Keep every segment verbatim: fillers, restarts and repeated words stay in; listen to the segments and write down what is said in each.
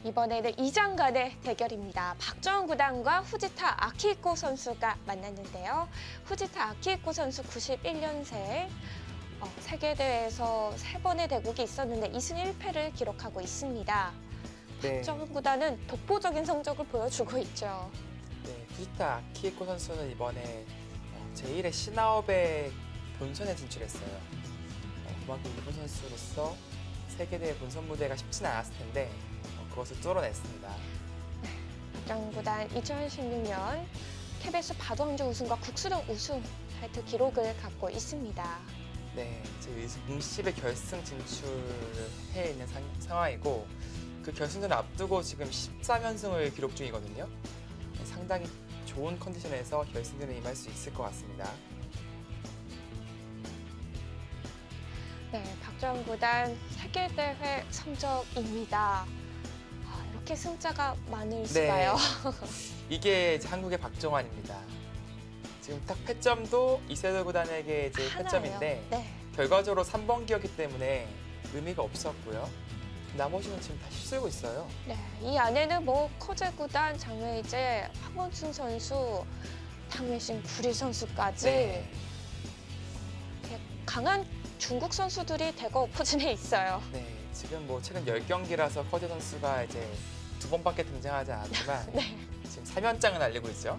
이번에는 이 장 간의 대결입니다. 박정환 구단과 후지타 아키히코 선수가 만났는데요. 후지타 아키히코 선수 구십일 년생, 어, 세계대회에서 세 번의 대국이 있었는데 이 승 일 패를 기록하고 있습니다. 네. 박정환 구단은 독보적인 성적을 보여주고 있죠. 네, 후지타 아키히코 선수는 이번에 제일의 신아홉의 본선에 진출했어요. 어, 그만큼 일본 선수로서 세계대회 본선 무대가 쉽지는 않았을 텐데 어, 그것을 뚫어냈습니다. 박정환 구단 이천십육 년 케이비에스 바둑왕조 우승과 국수령 우승 타이틀 기록을 갖고 있습니다. 네, 지금 응시의 결승 진출을 해 있는 상, 상황이고 그 결승전을 앞두고 지금 십삼 연승을 기록 중이거든요. 상당히 좋은 컨디션에서 결승전에 임할 수 있을 것 같습니다. 네, 박정환 구단 세계대회 성적입니다. 아, 이렇게 승자가 많을 수가요. 네, 이게 이제 한국의 박정환입니다. 지금 딱 패점도 이세돌 구단에게 이제 하나예요. 패점인데 네. 결과적으로 삼 번기였기 때문에 의미가 없었고요. 나머지는 지금 다 휩쓸고 있어요. 네, 이 안에는 뭐 커제 구단, 장외이제, 황원순 선수, 탕웨신 구리 선수까지 네. 이렇게 강한 중국 선수들이 대거 엎어진에 있어요. 네, 지금 뭐 최근 열 경기라서 커제 선수가 이제 두 번밖에 등장하지 않았지만 네. 지금 삼 연장을 날리고 있죠.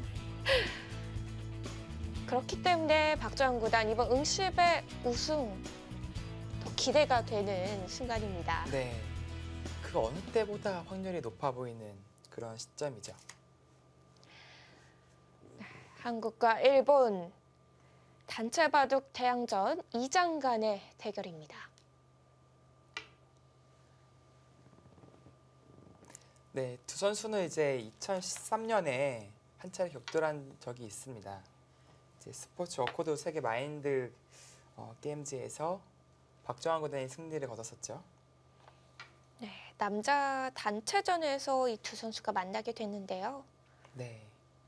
그렇기 때문에 박정환 구단 이번 응시의 우승 더 기대가 되는 순간입니다. 네, 그 어느 때보다 확률이 높아 보이는 그런 시점이죠. 한국과 일본 단체 바둑 대항전 이 장 간의 대결입니다. 네, 두 선수는 이제 이천십삼 년에 한 차례 격돌한 적이 있습니다. 이제 스포츠 어코드 세계 마인드 어, 게임즈에서 박정환 구단이 승리를 거뒀었죠. 네, 남자 단체전에서 이 두 선수가 만나게 됐는데요. 네.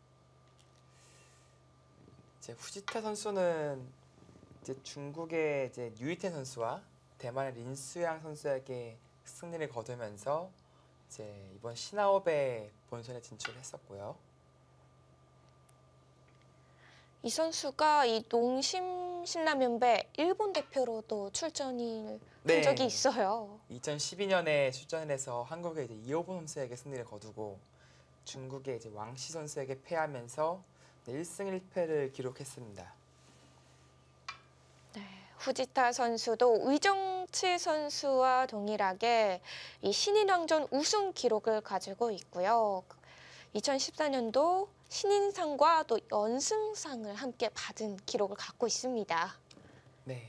이제 후지타 선수는 이제 중국의 이제 류이텐 선수와 대만의 린수양 선수에게 승리를 거두면서 이제 이번 신아홉의 본선에 진출했었고요. 이 선수가 이 농심 신라면배 일본 대표로도 출전을 한 네. 적이 있어요. 이천십이 년에 출전을 해서 한국의 이제 이호분 선수에게 승리를 거두고 중국의 이제 왕시 선수에게 패하면서 일 승 일 패를 기록했습니다. 네, 후지타 선수도 위정치 선수와 동일하게 이 신인왕전 우승 기록을 가지고 있고요. 이천십사 년도 신인상과 또 연승상을 함께 받은 기록을 갖고 있습니다. 네.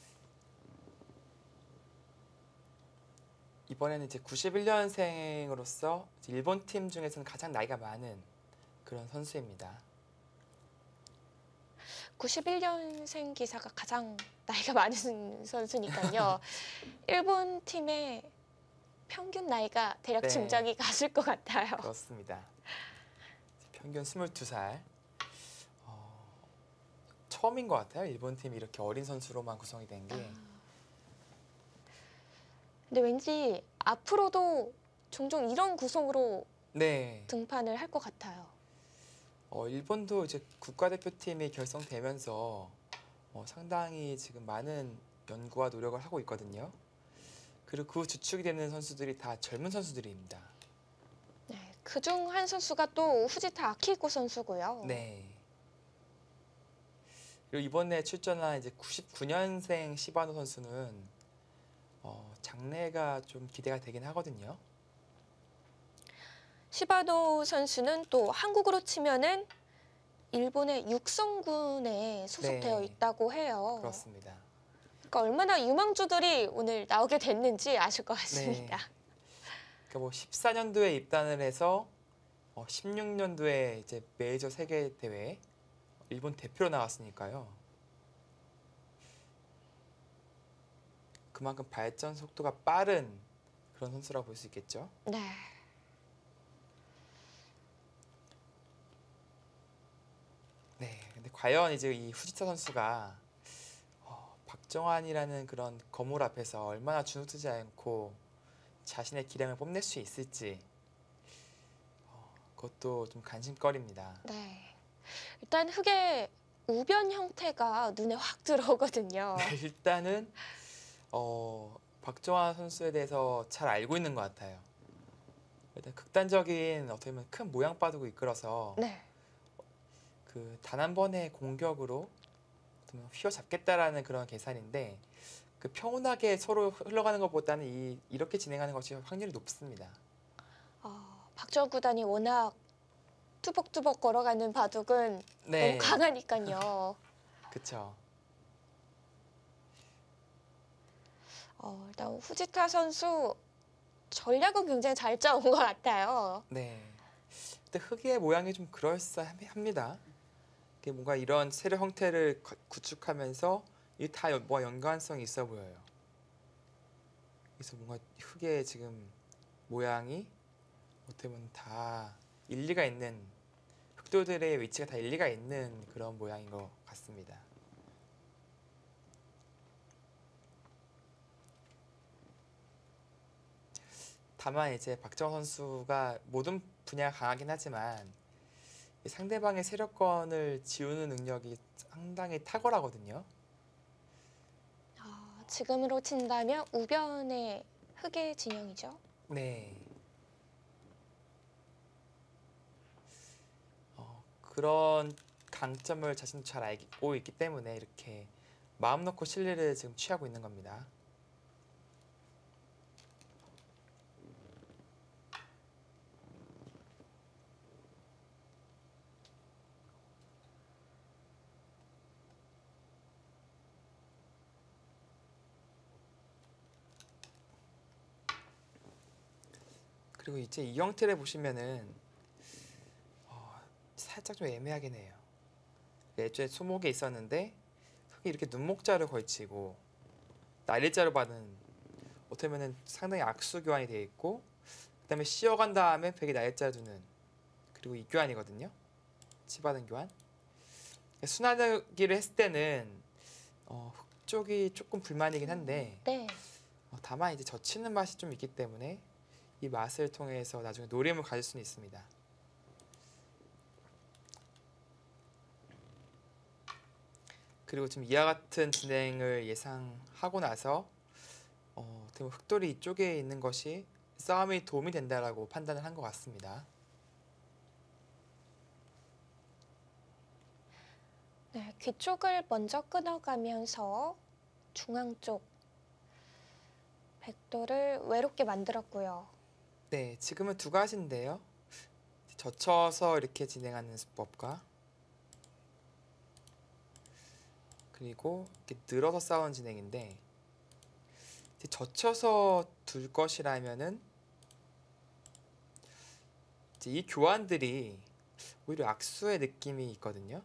이번에는 이제 구십일 년생으로서 일본 팀 중에서는 가장 나이가 많은 그런 선수입니다. 구십일 년생 기사가 가장 나이가 많은 선수니까요. 일본 팀의 평균 나이가 대략 네. 짐작이 가실 것 같아요. 그렇습니다. 평균 스물두 살. 어, 처음인 것 같아요. 일본 팀이 이렇게 어린 선수로만 구성이 된 게. 아. 근데 왠지 앞으로도 종종 이런 구성으로 네. 등판을 할 것 같아요. 어, 일본도 이제 국가대표팀이 결성되면서 어, 상당히 지금 많은 연구와 노력을 하고 있거든요. 그리고 그 주축이 되는 선수들이 다 젊은 선수들입니다. 네, 그중 한 선수가 또 후지타 아키히코 선수고요. 네. 그리고 이번에 출전한 이제 구십구 년생 시바노 선수는 어, 장래가 좀 기대가 되긴 하거든요. 시바노 선수는 또 한국으로 치면은 일본의 육성군에 소속되어 네. 있다고 해요. 그렇습니다. 그러니까 얼마나 유망주들이 오늘 나오게 됐는지 아실 것 네. 같습니다. 그러니까 뭐 십사 년도에 입단을 해서 어, 십육 년도에 이제 메이저 세계 대회 일본 대표로 나왔으니까요. 그만큼 발전 속도가 빠른 그런 선수라고 볼 수 있겠죠. 네. 네, 근데 과연 이제 이 후지타 선수가 어, 박정환이라는 그런 거물 앞에서 얼마나 주눅들지 않고 자신의 기량을 뽐낼 수 있을지 어, 그것도 좀 관심거리입니다. 네. 일단 흙의 우변 형태가 눈에 확 들어오거든요. 네, 일단은 어, 박정환 선수에 대해서 잘 알고 있는 것 같아요. 일단 극단적인 어떻게 보면 큰 모양 바둑을 이끌어서 네. 그 단 한 번의 공격으로 어떻게 보면 휘어잡겠다라는 그런 계산인데 그 평온하게 서로 흘러가는 것보다는 이, 이렇게 진행하는 것이 확률이 높습니다. 어, 박정우 구단이 워낙 투벅투벅 걸어가는 바둑은 네, 너무 강하니까요. 그쵸. 어, 일단 후지타 선수 전략은 굉장히 잘 짜온 것 같아요. 네. 근데 흙의 모양이 좀 그럴싸합니다. 이게 뭔가 이런 세력 형태를 거- 구축하면서 이게 다 연- 뭔가 연관성이 있어 보여요. 그래서 뭔가 흙의 지금 모양이 어떻게 보면 다 일리가 있는 흑도들의 위치가 다 일리가 있는 그런 모양인 것 같습니다. 다만 이제 박정호 선수가 모든 분야가 강하긴 하지만 이 상대방의 세력권을 지우는 능력이 상당히 탁월하거든요. 아, 지금으로 친다면 우변의 흙의 진영이죠. 네. 어, 그런 강점을 자신도 잘 알고 있기 때문에 이렇게 마음 놓고 실리를 지금 취하고 있는 겁니다. 그리고 이제 이 형태를 보시면은 어, 살짝 좀 애매하긴 해요. 애초에 수목에 있었는데 흙이 이렇게 눈목자를 걸치고 날일자로 받은 어떻게 보면 상당히 악수 교환이 되어 있고 그다음에 씌어간 다음에 벽에 날일자 두는 그리고 이 교환이거든요. 치받은 교환. 순환하기를 했을 때는 어, 흙 쪽이 조금 불만이긴 한데 네. 어, 다만 이제 젖히는 맛이 좀 있기 때문에 이 맛을 통해서 나중에 노림을 가질 수는 있습니다. 그리고 지금 이와 같은 진행을 예상하고 나서 어, 어떻게 보면 흑돌이 이쪽에 있는 것이 싸움에 도움이 된다라고 판단을 한 것 같습니다. 네, 귀 쪽을 먼저 끊어가면서 중앙 쪽 백도를 외롭게 만들었고요. 네, 지금은 두 가지인데요. 젖혀서 이렇게 진행하는 수법과 그리고 이렇게 늘어서 싸우는 진행인데 이제 젖혀서 둘 것이라면은 이제 이 교환들이 오히려 악수의 느낌이 있거든요.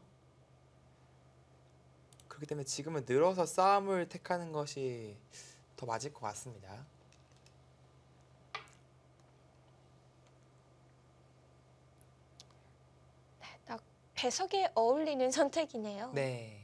그렇기 때문에 지금은 늘어서 싸움을 택하는 것이 더 맞을 것 같습니다. 딱 배석에 어울리는 선택이네요. 네.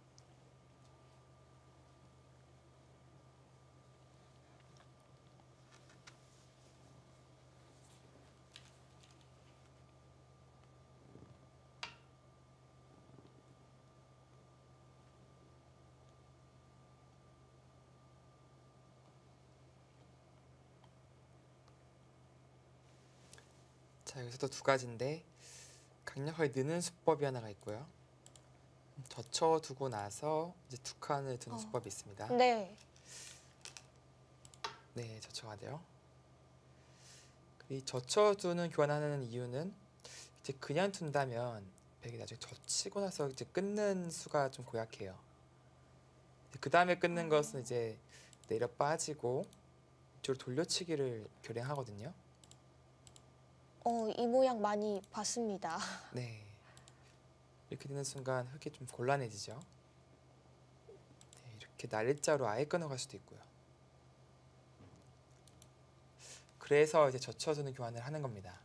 자, 여기서도 두 가지인데 강력하게 느는 수법이 하나가 있고요. 젖혀두고 나서 이제 두 칸을 두는 어. 수법이 있습니다. 네. 네, 젖혀가 돼요. 이 젖혀두는 교환하는 이유는 이제 그냥 둔다면 백이 나중에 젖히고 나서 이제 끊는 수가 좀 고약해요. 그 다음에 끊는 어. 것은 이제 내려 빠지고 이쪽으로 돌려치기를 결행하거든요. 어, 이 모양 많이 봤습니다. 네. 이렇게 되는 순간 흙이 좀 곤란해지죠. 네, 이렇게 날일자로 아예 끊어갈 수도 있고요. 그래서 이제 젖혀두는 교환을 하는 겁니다.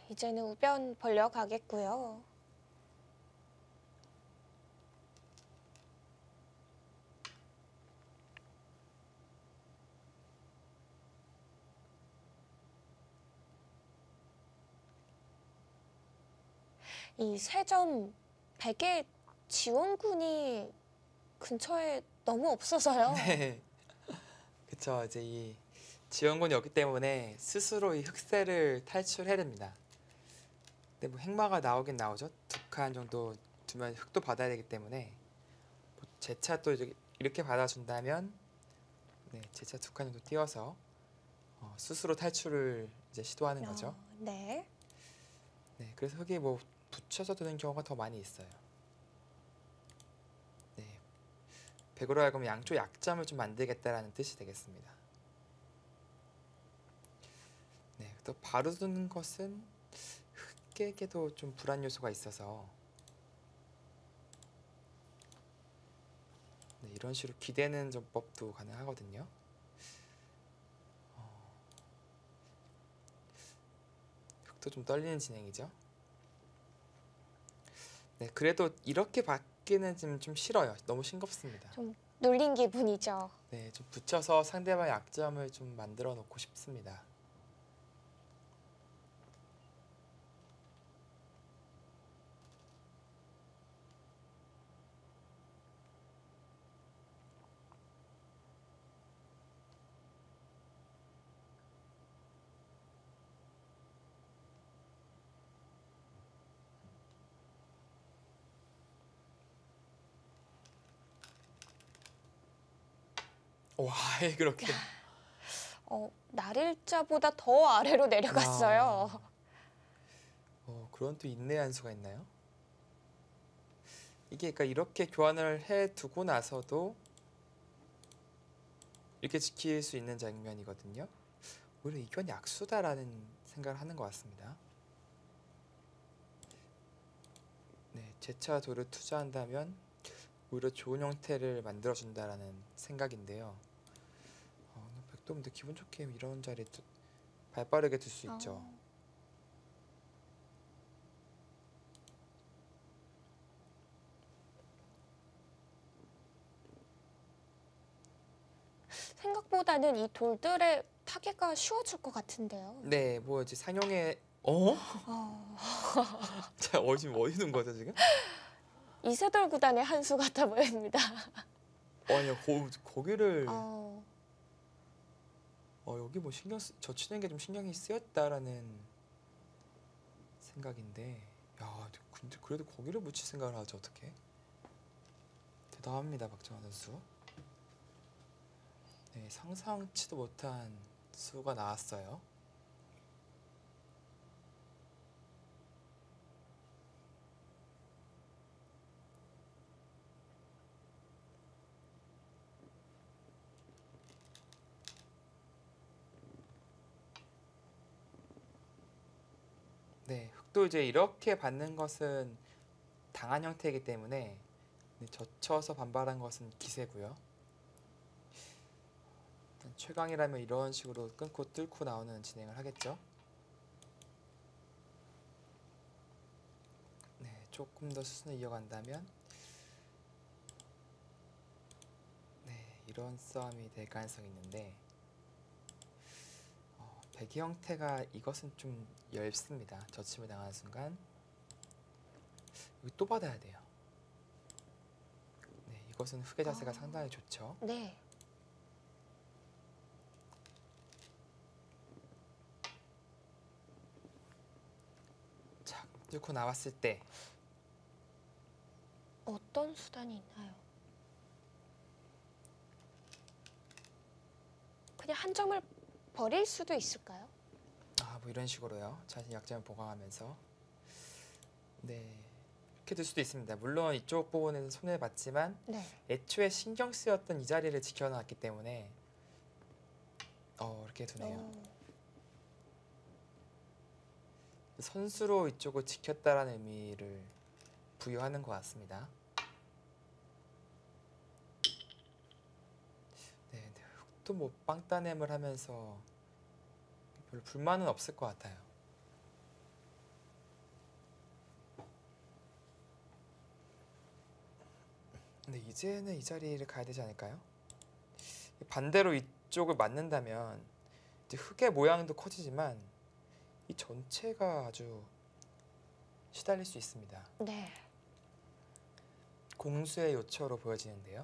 이제는 우변 벌려 가겠고요. 이 세점 백의 지원군이 근처에 너무 없어서요. 네. 그쵸. 이제 이 지원군이 없기 때문에 스스로 이 흑세를 탈출해야 됩니다. 근데 뭐 행마가 나오긴 나오죠. 두 칸 정도 두면 흑도 받아야 되기 때문에 뭐 제차 또 이렇게 이렇게 받아준다면 네, 제차 두 칸 정도 띄워서 어, 스스로 탈출을 이제 시도하는 거죠. 어, 네. 네, 그래서 흑이 뭐 붙여서 두는 경우가 더 많이 있어요. 네, 백으로 하여금 양쪽 약점을 좀 만들겠다라는 뜻이 되겠습니다. 네, 또 바로 두는 것은 흑에게도 좀 불안 요소가 있어서 네, 이런 식으로 기대는 전법도 가능하거든요. 어, 흑도 좀 떨리는 진행이죠. 네, 그래도 이렇게 받기는 좀, 좀 싫어요. 너무 싱겁습니다. 좀 놀린 기분이죠. 네, 좀 붙여서 상대방의 약점을 좀 만들어 놓고 싶습니다. 와, 그렇게. 어, 날일자보다 더 아래로 내려갔어요. 아, 어, 그런 또 인내한 수가 있나요? 이게 그러니까 이렇게 교환을 해 두고 나서도 이렇게 지킬 수 있는 장면이거든요. 오히려 이건 약수다라는 생각을 하는 것 같습니다. 네, 제차 도를 투자한다면 오히려 좋은 형태를 만들어준다라는 생각인데요. 어, 백도 근데 기분 좋게 이런 자리에 두, 발 빠르게 둘 수 있죠. 어, 생각보다는 이 돌들의 타개가 쉬워질 것 같은데요. 네, 뭐 이제 상용의 어? 어, 자, 어, 지금 어디 있는 거죠 지금? 이세돌 구단의 한 수 같아 보입니다. 어, 아니요, 거, 거기를 어, 어, 여기 뭐 신경 쓰, 젖히는 게 좀 신경이 쓰였다라는 생각인데, 야, 근데 그래도 거기를 묻힐 생각을 하죠 어떻게? 대단합니다 박정환 선수. 네, 상상치도 못한 수가 나왔어요. 네, 흑도 이제 이렇게 받는 것은 당한 형태이기 때문에 네, 젖혀서 반발한 것은 기세고요. 최강이라면 이런 식으로 끊고 뚫고 나오는 진행을 하겠죠. 네, 조금 더 수순을 이어간다면 네, 이런 싸움이 될 가능성이 있는데 어, 백의 형태가 이것은 좀 얇습니다. 젖힘을 당하는 순간 여기 또 받아야 돼요. 네, 이것은 흑의 자세가 아. 상당히 좋죠. 네. 자, 뚫고 나왔을 때 어떤 수단이 있나요? 그냥 한 점을 버릴 수도 있을까요? 아, 뭐 이런 식으로요. 자신 약점을 보강하면서 네, 이렇게 될 수도 있습니다. 물론 이쪽 부분에서 손해를 봤지만 네. 애초에 신경 쓰였던 이 자리를 지켜놨기 때문에 어, 이렇게 두네요. 어, 선수로 이쪽을 지켰다라는 의미를 부여하는 것 같습니다. 네, 근데 흑도 뭐 빵따냄을 하면서 별로 불만은 없을 것 같아요. 근데 이제는 이 자리를 가야 되지 않을까요? 반대로 이쪽을 맞는다면 이제 흙의 모양도 커지지만 이 전체가 아주 시달릴 수 있습니다. 네. 공수의 요처로 보여지는데요.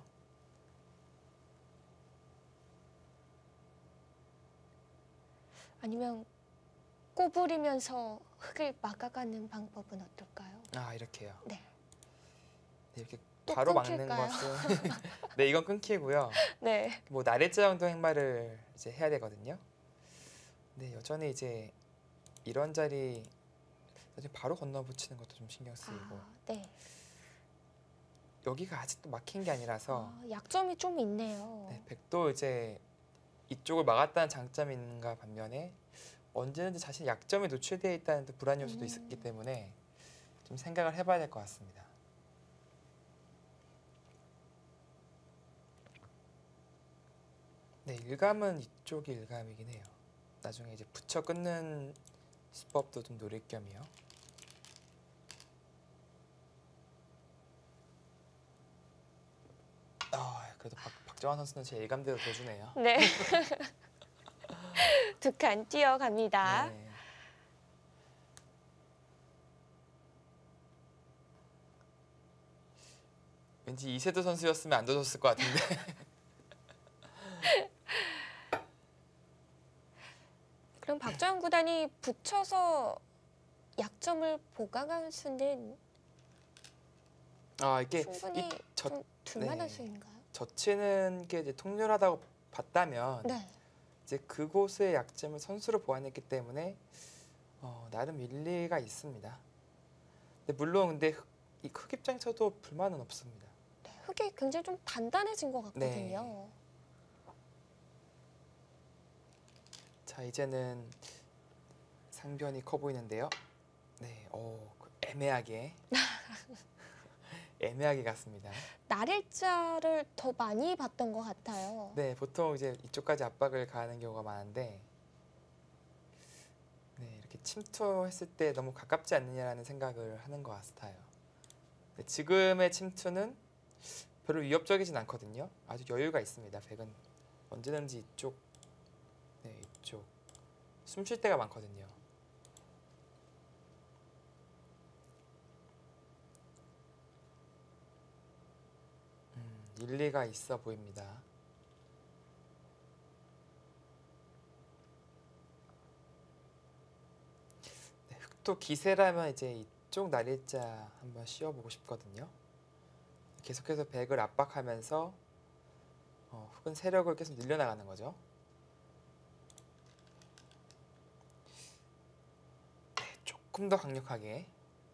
아니면 꼬부리면서 흙을 막아가는 방법은 어떨까요? 아, 이렇게요. 네. 네, 이렇게 또 바로 막는 끊길까요? 것은 네, 이건 끊기고요. 네. 뭐 나래자 정도 행마를 이제 해야 되거든요. 네, 여전히 이제 이런 자리 사실 바로 건너붙이는 것도 좀 신경 쓰이고 아, 네. 여기가 아직도 막힌 게 아니라서 아, 약점이 좀 있네요. 네, 백도 이제 이쪽을 막았다는 장점이 있는가 반면에 언제든지 자신의 약점에 노출되어 있다는 또 불안 요소도 음. 있기 때문에 좀 생각을 해봐야 될 것 같습니다. 네, 일감은 이쪽이 일감이긴 해요. 나중에 이제 붙여 끊는 수법도 좀 노릴 겸이요. 아, 그래도 박, 박정환 선수는 제 일감대로 둬주네요. 네. 두 칸 뛰어갑니다. 네. 왠지 이세도 선수였으면 안 둬줬을 것 같은데. 그럼 박정환 구단이 붙여서 약점을 보강할 수는 아, 이게 충분히 이 저- 좀 둘만한 네. 수인가요? 젖히는 게 이제 통렬하다고 봤다면 네. 이제 그곳의 약점을 선수로 보완했기 때문에 어, 나름 일리가 있습니다. 근데 물론 근데 흑, 이 흑 입장에서도 불만은 없습니다. 네. 흙이 굉장히 좀 단단해진 것 같거든요. 네. 자, 이제는 상변이 커 보이는데요. 네, 오, 애매하게 애매하게 갔습니다. 날일자를 더 많이 봤던 것 같아요. 네, 보통 이제 이쪽까지 압박을 가하는 경우가 많은데, 네, 이렇게 침투했을 때 너무 가깝지 않느냐라는 생각을 하는 것 같아요. 네, 지금의 침투는 별로 위협적이진 않거든요. 아주 여유가 있습니다. 백은 언제든지 이쪽, 네, 이쪽 숨 쉴 때가 많거든요. 음, 일리가 있어 보입니다. 네, 흑도 기세라면 이제 이쪽 날일자 한번 씌워보고 싶거든요. 계속해서 백을 압박하면서 어, 흑은 세력을 계속 늘려나가는 거죠. 네, 조금 더 강력하게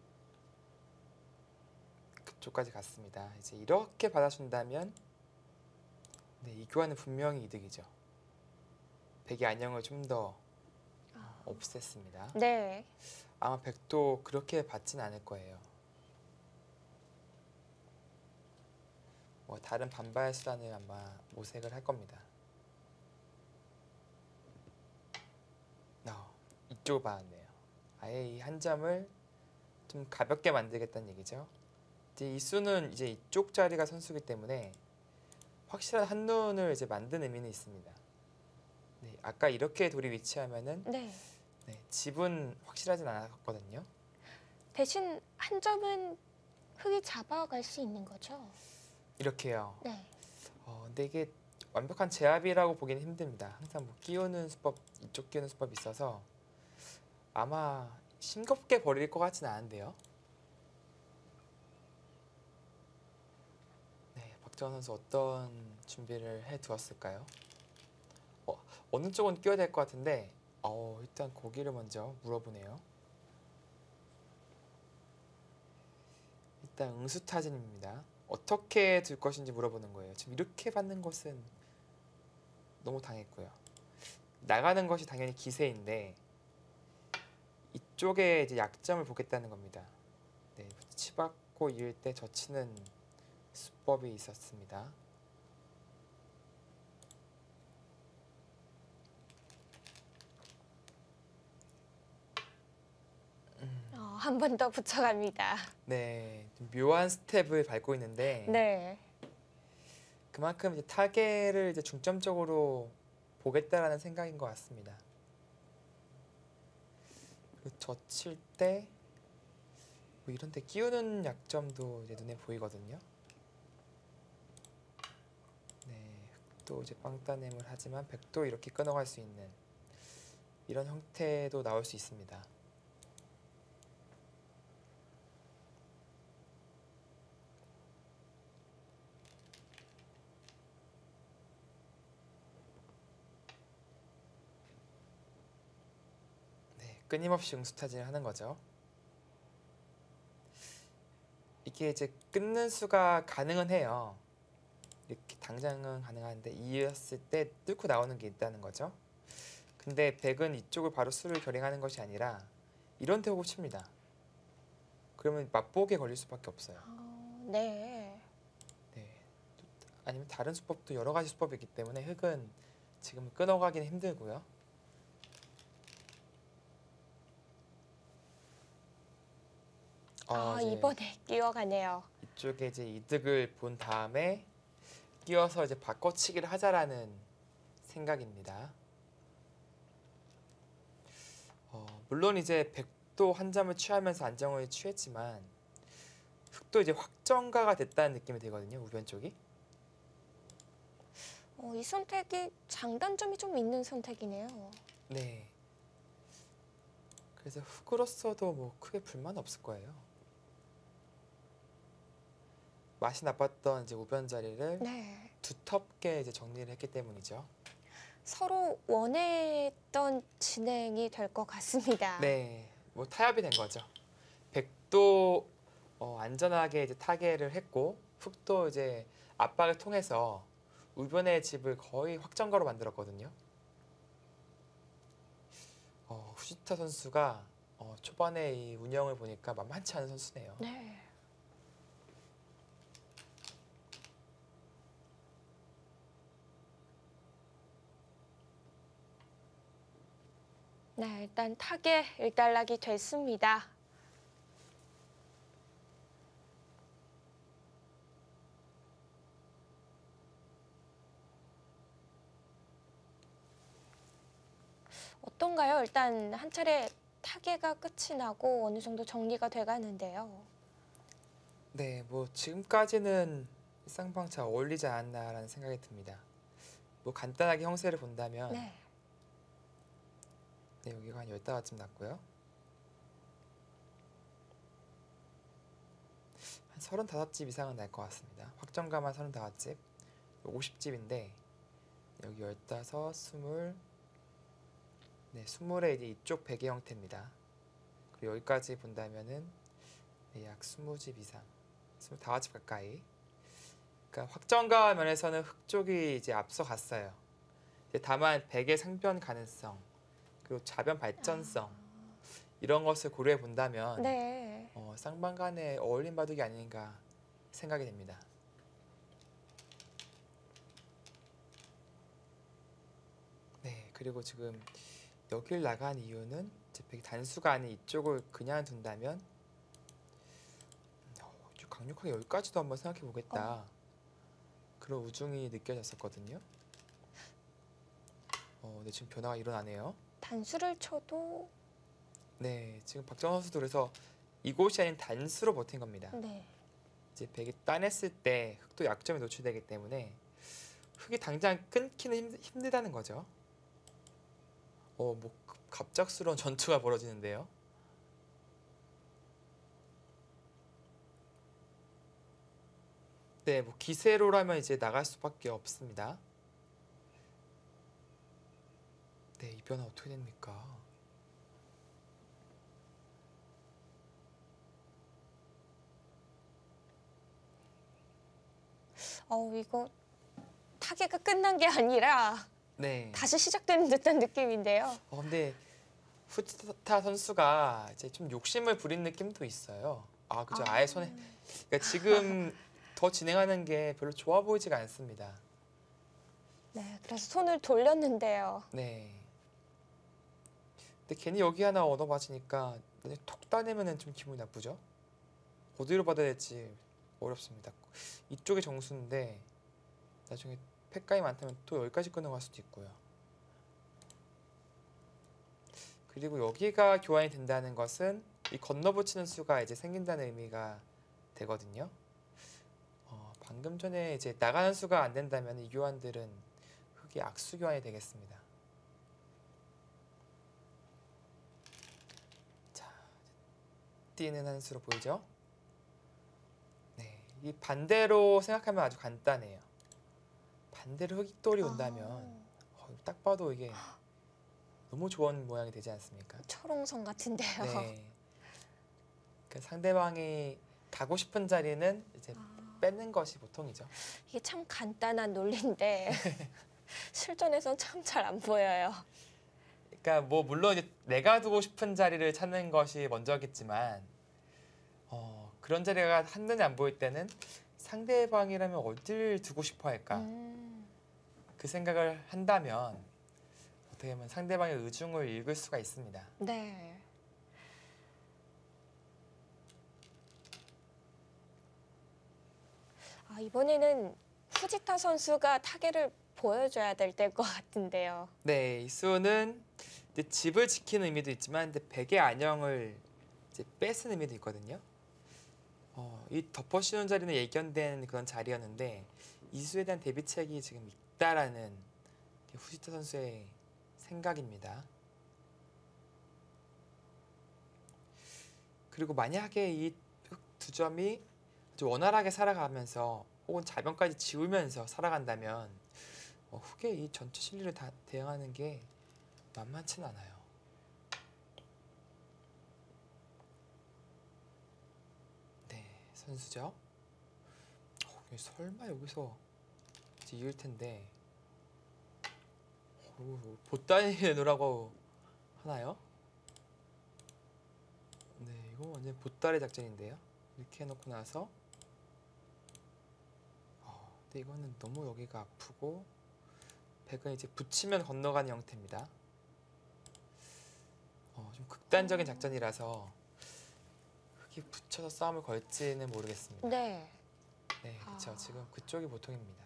그쪽까지 갔습니다. 이제 이렇게 받아준다면 네, 이 교환은 분명히 이득이죠. 백의 안녕을 좀 더 없앴습니다. 네. 아마 백도 그렇게 받진 않을 거예요. 뭐 다른 반발 수단을 아마 모색을 할 겁니다. 어, 이쪽을 받았네요. 아예 이 한 점을 좀 가볍게 만들겠다는 얘기죠. 이제 이 수는 이제 이쪽 자리가 선수기 때문에 확실한 한눈을 이제 만든 의미는 있습니다. 네, 아까 이렇게 돌이 위치하면은 네. 네, 집은 확실하진 않았거든요. 대신 한 점은 흙이 잡아갈 수 있는 거죠. 이렇게요. 네. 어, 근데 이게 완벽한 제압이라고 보기는 힘듭니다. 항상 뭐 끼우는 수법, 이쪽 끼우는 수법이 있어서 아마 싱겁게 버릴 것 같지는 않은데요. 네, 박정환 선수 어떤 준비를 해두었을까요? 어, 어느 쪽은 끼워야 될 것 같은데 어, 일단 고기를 먼저 물어보네요. 일단 응수타진입니다. 어떻게 둘 것인지 물어보는 거예요. 지금 이렇게 받는 것은 너무 당했고요. 나가는 것이 당연히 기세인데 이쪽에 이제 약점을 보겠다는 겁니다. 네, 치받고 이을 때 젖히는 수법이 있었습니다. 어, 한 번 더 붙여갑니다. 네, 좀 묘한 스텝을 밟고 있는데 네. 그만큼 이제 타겟을 이제 중점적으로 보겠다라는 생각인 것 같습니다. 그리고 젖힐 때 뭐 이런 데 끼우는 약점도 이제 눈에 보이거든요. 네, 흑도 이제 빵따냄을 하지만 백도 이렇게 끊어갈 수 있는 이런 형태도 나올 수 있습니다. 네, 끊임없이 응수타진을 하는 거죠. 이게 이제 끊는 수가 가능은 해요. 이렇게 당장은 가능한데 이었을 때 뚫고 나오는 게 있다는 거죠. 근데 백은 이쪽을 바로 수를 결행하는 것이 아니라 이런 태우고 칩니다. 그러면 맛보기에 걸릴 수밖에 없어요. 어, 네. 네. 아니면 다른 수법도 여러 가지 수법이 있기 때문에 흑은 지금 끊어가기는 힘들고요. 어, 아, 이제 이번에 끼워가네요. 이쪽에 이제 이득을 본 다음에 끼워서 이제 바꿔치기를 하자라는 생각입니다. 어, 물론 이제 백도 한 점을 취하면서 안정을 취했지만 흑도 이제 확정가가 됐다는 느낌이 들거든요. 우변 쪽이. 어, 이 선택이 장단점이 좀 있는 선택이네요. 네. 그래서 흑으로서도 뭐 크게 불만 없을 거예요. 맛이 나빴던 이제 우변 자리를 네. 두텁게 이제 정리를 했기 때문이죠. 서로 원했던 진행이 될 것 같습니다. 네, 뭐 타협이 된 거죠. 백도 어, 안전하게 이제 타개를 했고 흑도 이제 압박을 통해서 우변의 집을 거의 확정가로 만들었거든요. 어, 후지타 선수가 어, 초반에 이 운영을 보니까 만만치 않은 선수네요. 네. 네, 일단 타겟 일단락이 됐습니다. 어떤가요? 일단 한 차례 타겟가 끝이 나고 어느 정도 정리가 돼가는데요. 네, 뭐 지금까지는 쌍방 잘 어울리지 않았나라는 생각이 듭니다. 뭐 간단하게 형세를 본다면 네. 네, 여기가 한 열다섯 집 났고요. 한 서른다섯 집 이상은 날 것 같습니다. 확정가만 서른다섯 집, 오십 집인데 여기 열다섯, 스물, 네, 스물에 이제 이쪽 베개 형태입니다. 그리고 여기까지 본다면은 네, 약 스무 집 이상, 스물다섯 집 가까이. 그러니까 확정가 면에서는 흑 쪽이 이제 앞서갔어요. 이제 다만 베개 상변 가능성, 그리고 자변 발전성 이런 것을 고려해 본다면 네. 어, 쌍방 간의 어울림 바둑이 아닌가 생각이 됩니다. 네, 그리고 지금 여길 나간 이유는 이제 백이 단수가 아닌 이쪽을 그냥 둔다면 어, 좀 강력하게 여기까지도 한번 생각해 보겠다. 어. 그런 우중이 느껴졌었거든요. 어, 근데 지금 변화가 일어나네요. 단수를 쳐도 네, 지금 박정호 선수도 그래서 이곳이 아닌 단수로 버틴 겁니다. 네. 이제 백이 따냈을 때 흑도 약점에 노출되기 때문에 흑이 당장 끊기는 힘, 힘들다는 거죠. 어, 뭐 갑작스러운 전투가 벌어지는데요. 네, 뭐 기세로라면 이제 나갈 수밖에 없습니다. 네, 이 변화 어떻게 됩니까? 어, 이거 타겟가 끝난 게 아니라 네. 다시 시작되는 듯한 느낌인데요. 어, 근데 후지타 선수가 이제 좀 욕심을 부린 느낌도 있어요. 아, 그죠. 아예 손에. 그러니까 지금 더 진행하는 게 별로 좋아 보이지가 않습니다. 네, 그래서 손을 돌렸는데요. 네. 근데 괜히 여기 하나 얻어 맞으니까 톡 따내면은 좀 기분이 나쁘죠. 어디로 받아야 될지 어렵습니다. 이쪽이 정수인데 나중에 팩감이 많다면 또 여기까지 끊어갈 수도 있고요. 그리고 여기가 교환이 된다는 것은 이 건너붙이는 수가 이제 생긴다는 의미가 되거든요. 어, 방금 전에 이제 나가는 수가 안 된다면 이 교환들은 흙이 악수 교환이 되겠습니다. 자, 띄는 한 수로 보이죠? 네, 이 반대로 생각하면 아주 간단해요. 반대로 흑돌이 온다면 아. 어, 딱 봐도 이게 너무 좋은 모양이 되지 않습니까? 철옹성 같은데요. 네. 그러니까 상대방이 가고 싶은 자리는 이제 아, 뺏는 것이 보통이죠. 이게 참 간단한 논리인데 실전에선 참 잘 안 보여요. 그러니까 뭐 물론 이제 내가 두고 싶은 자리를 찾는 것이 먼저겠지만 어, 그런 자리가 한눈에 안 보일 때는 상대방이라면 어딜 두고 싶어 할까? 음, 그 생각을 한다면 어떻게 보면 상대방의 의중을 읽을 수가 있습니다. 네. 아, 이번에는 후지타 선수가 타겟을 보여줘야 될 때일 것 같은데요. 네, 이 수는 이제 집을 지키는 의미도 있지만 이제 백의 안영을 이제 뺏은 의미도 있거든요. 어, 이 덮어씌우는 자리는 예견된 그런 자리였는데 이 수에 대한 대비책이 지금 있다라는 후지타 선수의 생각입니다. 그리고 만약에 이 두 점이 아주 원활하게 살아가면서 혹은 자변까지 지우면서 살아간다면 어, 흑의 이 전체 실리를 다 대응하는 게 만만치는 않아요. 네, 선수죠. 어, 설마 여기서 이제 이을 텐데 어, 보따리 내놓으라고 하나요? 네, 이거 완전 보따리 작전인데요. 이렇게 해놓고 나서 어, 근데 이거는 너무 여기가 아프고 백은 이제 붙이면 건너가는 형태입니다. 어, 좀 극단적인 작전이라서 흙이 붙여서 싸움을 걸지는 모르겠습니다. 네. 네, 그렇죠. 아. 지금 그쪽이 보통입니다.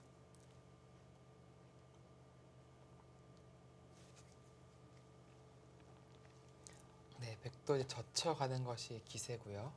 네, 백도 이제 젖혀가는 것이 기세고요.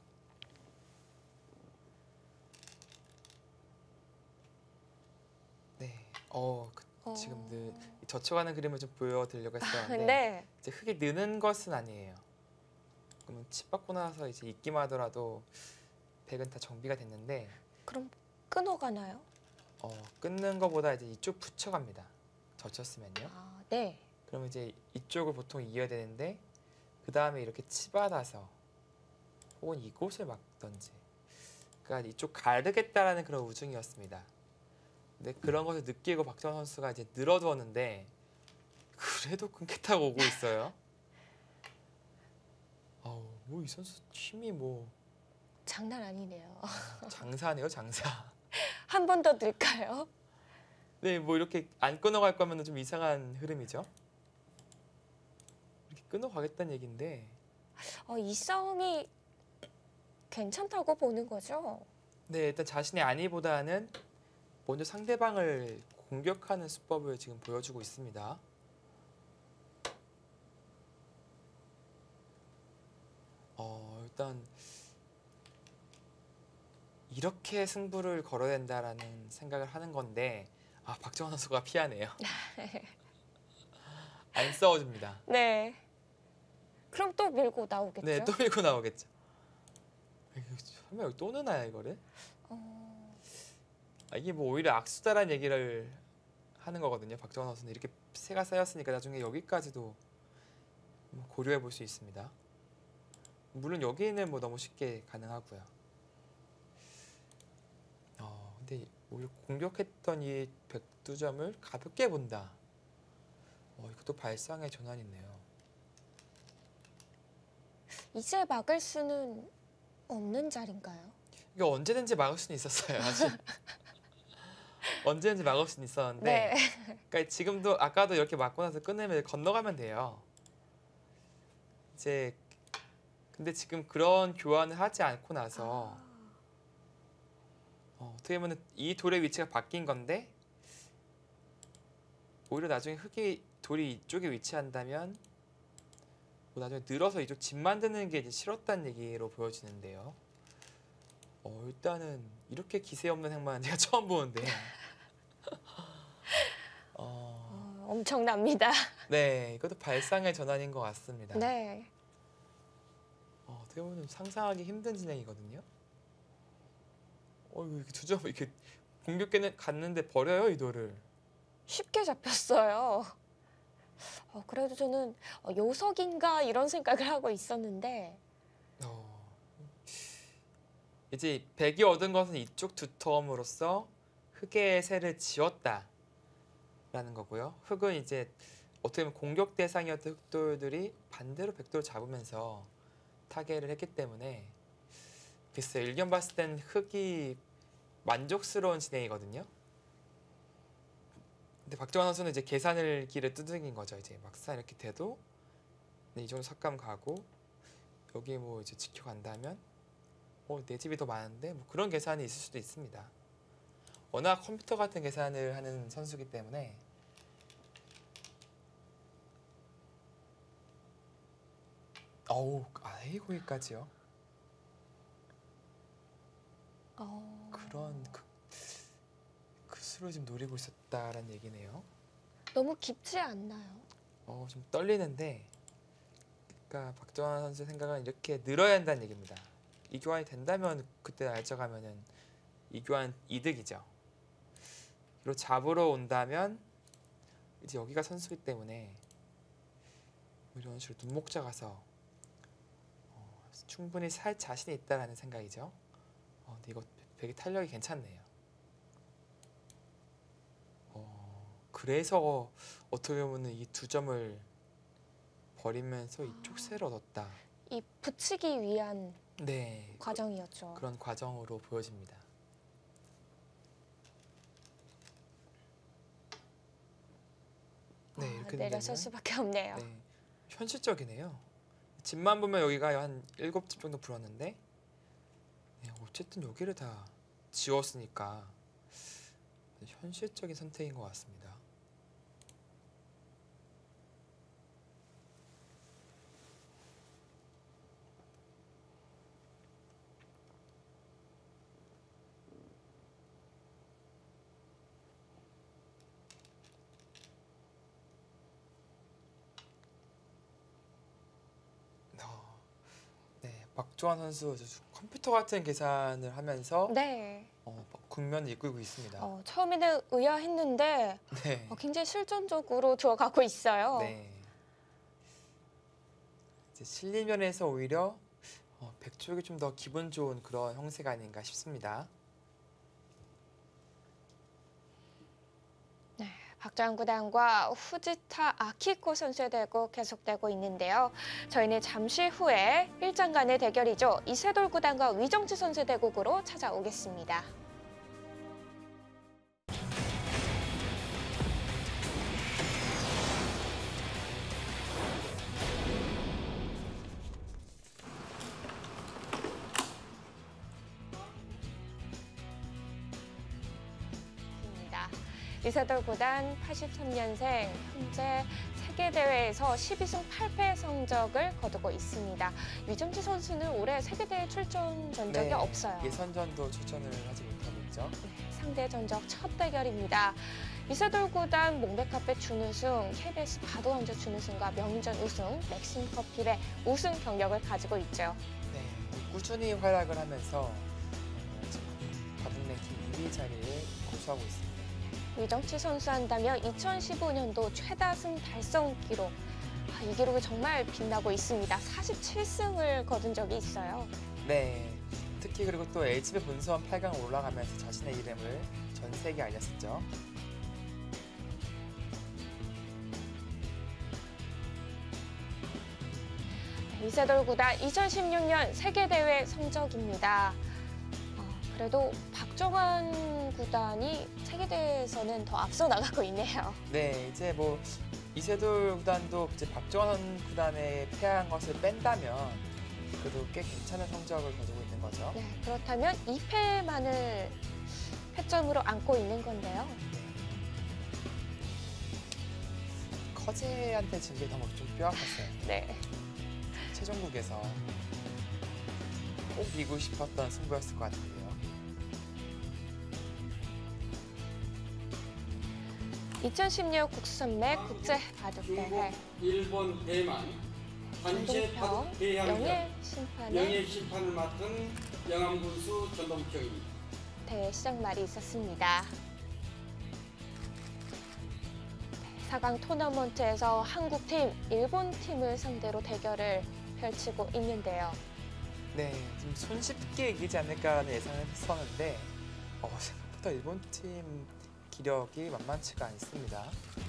네, 어, 그, 어. 지금 느, 젖혀가는 그림을 좀 보여드리려고 했었는데 네. 이제 흙이 느는 것은 아니에요. 그러면 칩 받고 나서 이제 입기만 하더라도 백은 다 정비가 됐는데 그럼 끊어가나요? 어, 끊는 것보다 이제 이쪽 붙여갑니다. 젖혔으면요. 아, 네. 그러면 이제 이쪽을 보통 이어야 되는데 그 다음에 이렇게 치받아서 혹은 이곳을 막던지 그러니까 이쪽 가르겠다라는 그런 우중이었습니다. 근데 그런 것을 느끼고 박정환 선수가 이제 늘어두었는데 그래도 끊겠다고 오고 있어요. 아우, 뭐 이 선수 힘이 뭐 장난 아니네요. 장사네요, 장사. 한 번 더 넣을까요? 네, 뭐 이렇게 안 끊어갈 거면 좀 이상한 흐름이죠. 이렇게 끊어가겠다는 얘기인데 어, 이 싸움이 괜찮다고 보는 거죠? 네, 일단 자신의 안위보다는 먼저 상대방을 공격하는 수법을 지금 보여주고 있습니다. 어, 일단 이렇게 승부를 걸어야 된다라는 생각을 하는 건데 아, 박정환 선수가 피하네요. 안 싸워줍니다. 네. 그럼 또 밀고 나오겠죠? 네, 또 밀고 나오겠죠. 이거 설마 여기 또 넣나요, 이거를? 어... 아, 이게 뭐 오히려 악수다라는 얘기를 하는 거거든요. 박정환 선수는 이렇게 새가 쌓였으니까 나중에 여기까지도 고려해 볼 수 있습니다. 물론 여기는 뭐 너무 쉽게 가능하고요. 어, 근데 오히려 공격했던 이 백두점을 가볍게 본다. 어, 이것도 발상의 전환이네요. 이제 막을 수는 없는 자리인가요? 이거 언제든지 막을 수는 있었어요. 사실. 언제든지 막을 수는 있었는데 네. 그러니까 지금도 아까도 이렇게 막고 나서 끊으면 건너가면 돼요. 이제 근데 지금 그런 교환을 하지 않고 나서 아, 어, 어떻게 보면 이 돌의 위치가 바뀐 건데 오히려 나중에 흙이 돌이 이쪽에 위치한다면 뭐 나중에 늘어서 이쪽 집 만드는 게 이제 싫었다는 얘기로 보여지는데요. 어, 일단은 이렇게 기세 없는 행만 제가 처음 보는데. 어, 어, 엄청납니다. 네, 이것도 발상의 전환인 것 같습니다. 네. 어, 어떻게 보면 상상하기 힘든 진행이거든요. 어, 이렇게 두 점 이렇게 공격계는 갔는데 버려요 이 돌을. 쉽게 잡혔어요. 어, 그래도 저는 어, 요석인가 이런 생각을 하고 있었는데 어, 이제 백이 얻은 것은 이쪽 두 텀으로써 흑의 새를 지웠다라는 거고요. 흑은 이제 어떻게 보면 공격 대상이었던 흑돌들이 반대로 백돌을 잡으면서 타겟을 했기 때문에 글쎄요. 일견 봤을 땐 흑이 만족스러운 진행이거든요. 근데 박정환 선수는 이제 계산을 길을 두들긴 거죠. 이제 막상 이렇게 돼도 네, 이 정도 삭감 가고 여기 뭐 이제 지켜간다면 어, 내 집이 더 많은데 뭐 그런 계산이 있을 수도 있습니다. 워낙 컴퓨터 같은 계산을 하는 선수이기 때문에 어우, 아이 거기까지요. 어... 그런 그, 그 수를 지금 노리고 있었다라는 얘기네요. 너무 깊지 않나요? 어, 좀 떨리는데 그러니까 박정환 선수 생각은 이렇게 늘어야 한다는 얘기입니다. 이 교환이 된다면 그때 알져가면은 이 교환 이득이죠. 그리고 잡으러 온다면 이제 여기가 선수이기 때문에 이런 식으로 눈목 잡아서 어, 충분히 살 자신이 있다라는 생각이죠. 어, 근데 이거 백이 탄력이 괜찮네요. 어, 그래서 어떻게 보면 이 두 점을 버리면서 이쪽 새를 얻었다. 이 붙이기 위한 네, 과정이었죠. 그, 그런 과정으로 보여집니다. 네, 아, 이렇게 내려설 된다면 수밖에 없네요. 네, 현실적이네요. 집만 보면 여기가 한 일곱 집 정도 불었는데 네, 어쨌든 여기를 다 지웠으니까 현실적인 선택인 것 같습니다. 어, 네, 박주환 선수 컴퓨터 같은 계산을 하면서 네. 어, 국면을 이끌고 있습니다. 어, 처음에는 의아했는데 네. 어, 굉장히 실전적으로 들어가고 있어요. 네. 이제 실리면에서 오히려 어, 백쪽이 좀 더 기분 좋은 그런 형세가 아닌가 싶습니다. 박정환 구단과 후지타 아키코 선수의 대국 계속되고 있는데요. 저희는 잠시 후에 일 장간의 대결이죠. 이세돌 구단과 위정치 선수의 대국으로 찾아오겠습니다. 이세돌 구단 팔십삼 년생, 현재 세계대회에서 십이 승 팔 패 성적을 거두고 있습니다. 위정치 선수는 올해 세계대회 출전 전적이 네, 없어요. 예선전도 출전을 하지 못하고 있죠. 네, 상대 전적 첫 대결입니다. 이세돌 구단 몽백카페 준우승, 케이비에스 바도왕조 준우승과 명인전 우승, 맥심커필의 우승 경력을 가지고 있죠. 네, 꾸준히 활약을 하면서 어, 지금 바둑 랭킹 일 위 자리에 고수하고 있습니다. 위정치 선수 한다면 이천십오 년도 최다승 달성 기록. 아, 이 기록이 정말 빛나고 있습니다. 사십칠 승을 거둔 적이 있어요. 네, 특히 그리고 또 에이치비 본선 팔 강 올라가면서 자신의 이름을 전 세계에 알렸었죠. 이세돌 구단 이천십육 년 세계대회 성적입니다. 어, 그래도 박정환 구단이 세계대회에서는 더 앞서 나가고 있네요. 네, 이제 뭐 이세돌 구단도 이제 박정환 구단에 패한 것을 뺀다면 그래도 꽤 괜찮은 성적을 거두고 있는 거죠. 네, 그렇다면 이 패만을 패점으로 안고 있는 건데요. 허재한테 진 게 너무 좀 뼈아팠어요. 네. 최종국에서 꼭 이기고 싶었던 승부였을 것 같은데요. 이천십육 국수산맥 국제 바둑대회 중국, 일본, 대만 단체 전동평 바둑 대항전 영예 심판의 명예 심판을 맡은 영암군수 전동평입니다. 대회 시작말이 있었습니다. 사 강 토너먼트에서 한국팀, 일본팀을 상대로 대결을 펼치고 있는데요. 네, 좀 손쉽게 이기지 않을까라는 예상을 했었는데 어, 생각보다 일본 팀 기력이 만만치가 않습니다.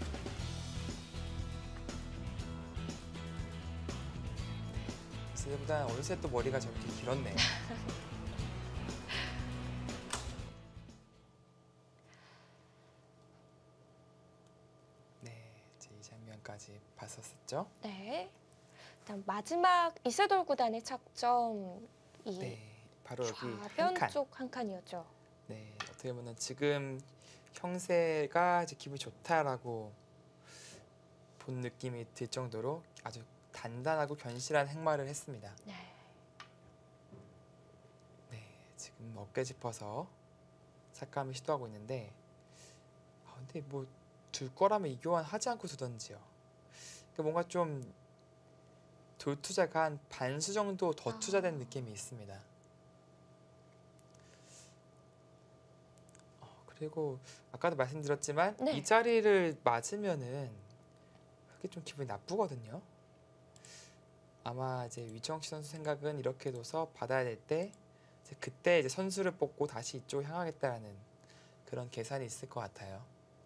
생각보다 어느새 또 머리가 저렇게 길었네요. 네, 이제 이 장면까지 봤었었죠. 네. 일단 마지막 이세돌 구단의 착점 이 네, 바로 여기 한 좌변 칸. 쪽 한 칸이었죠. 네, 어떻게 보면 지금 형세가 이제 기분이 좋다라고 본 느낌이 들 정도로 아주 단단하고 견실한 행마를 했습니다. 네. 네, 지금 어깨 짚어서 삭감을 시도하고 있는데 아, 근데 뭐 둘 거라면 이 교환 하지 않고 두던지요. 그러니까 뭔가 좀 돌 투자가 한 반수 정도 더 아. 투자된 느낌이 있습니다. 어, 그리고 아까도 말씀드렸지만 네. 이 자리를 맞으면은 그게 좀 기분이 나쁘거든요. 아마 이제 위정치 선수 생각은 이렇게 둬서 받아야 될 때 그때 이제 선수를 뽑고 다시 이쪽 향하겠다라는 그런 계산이 있을 것 같아요.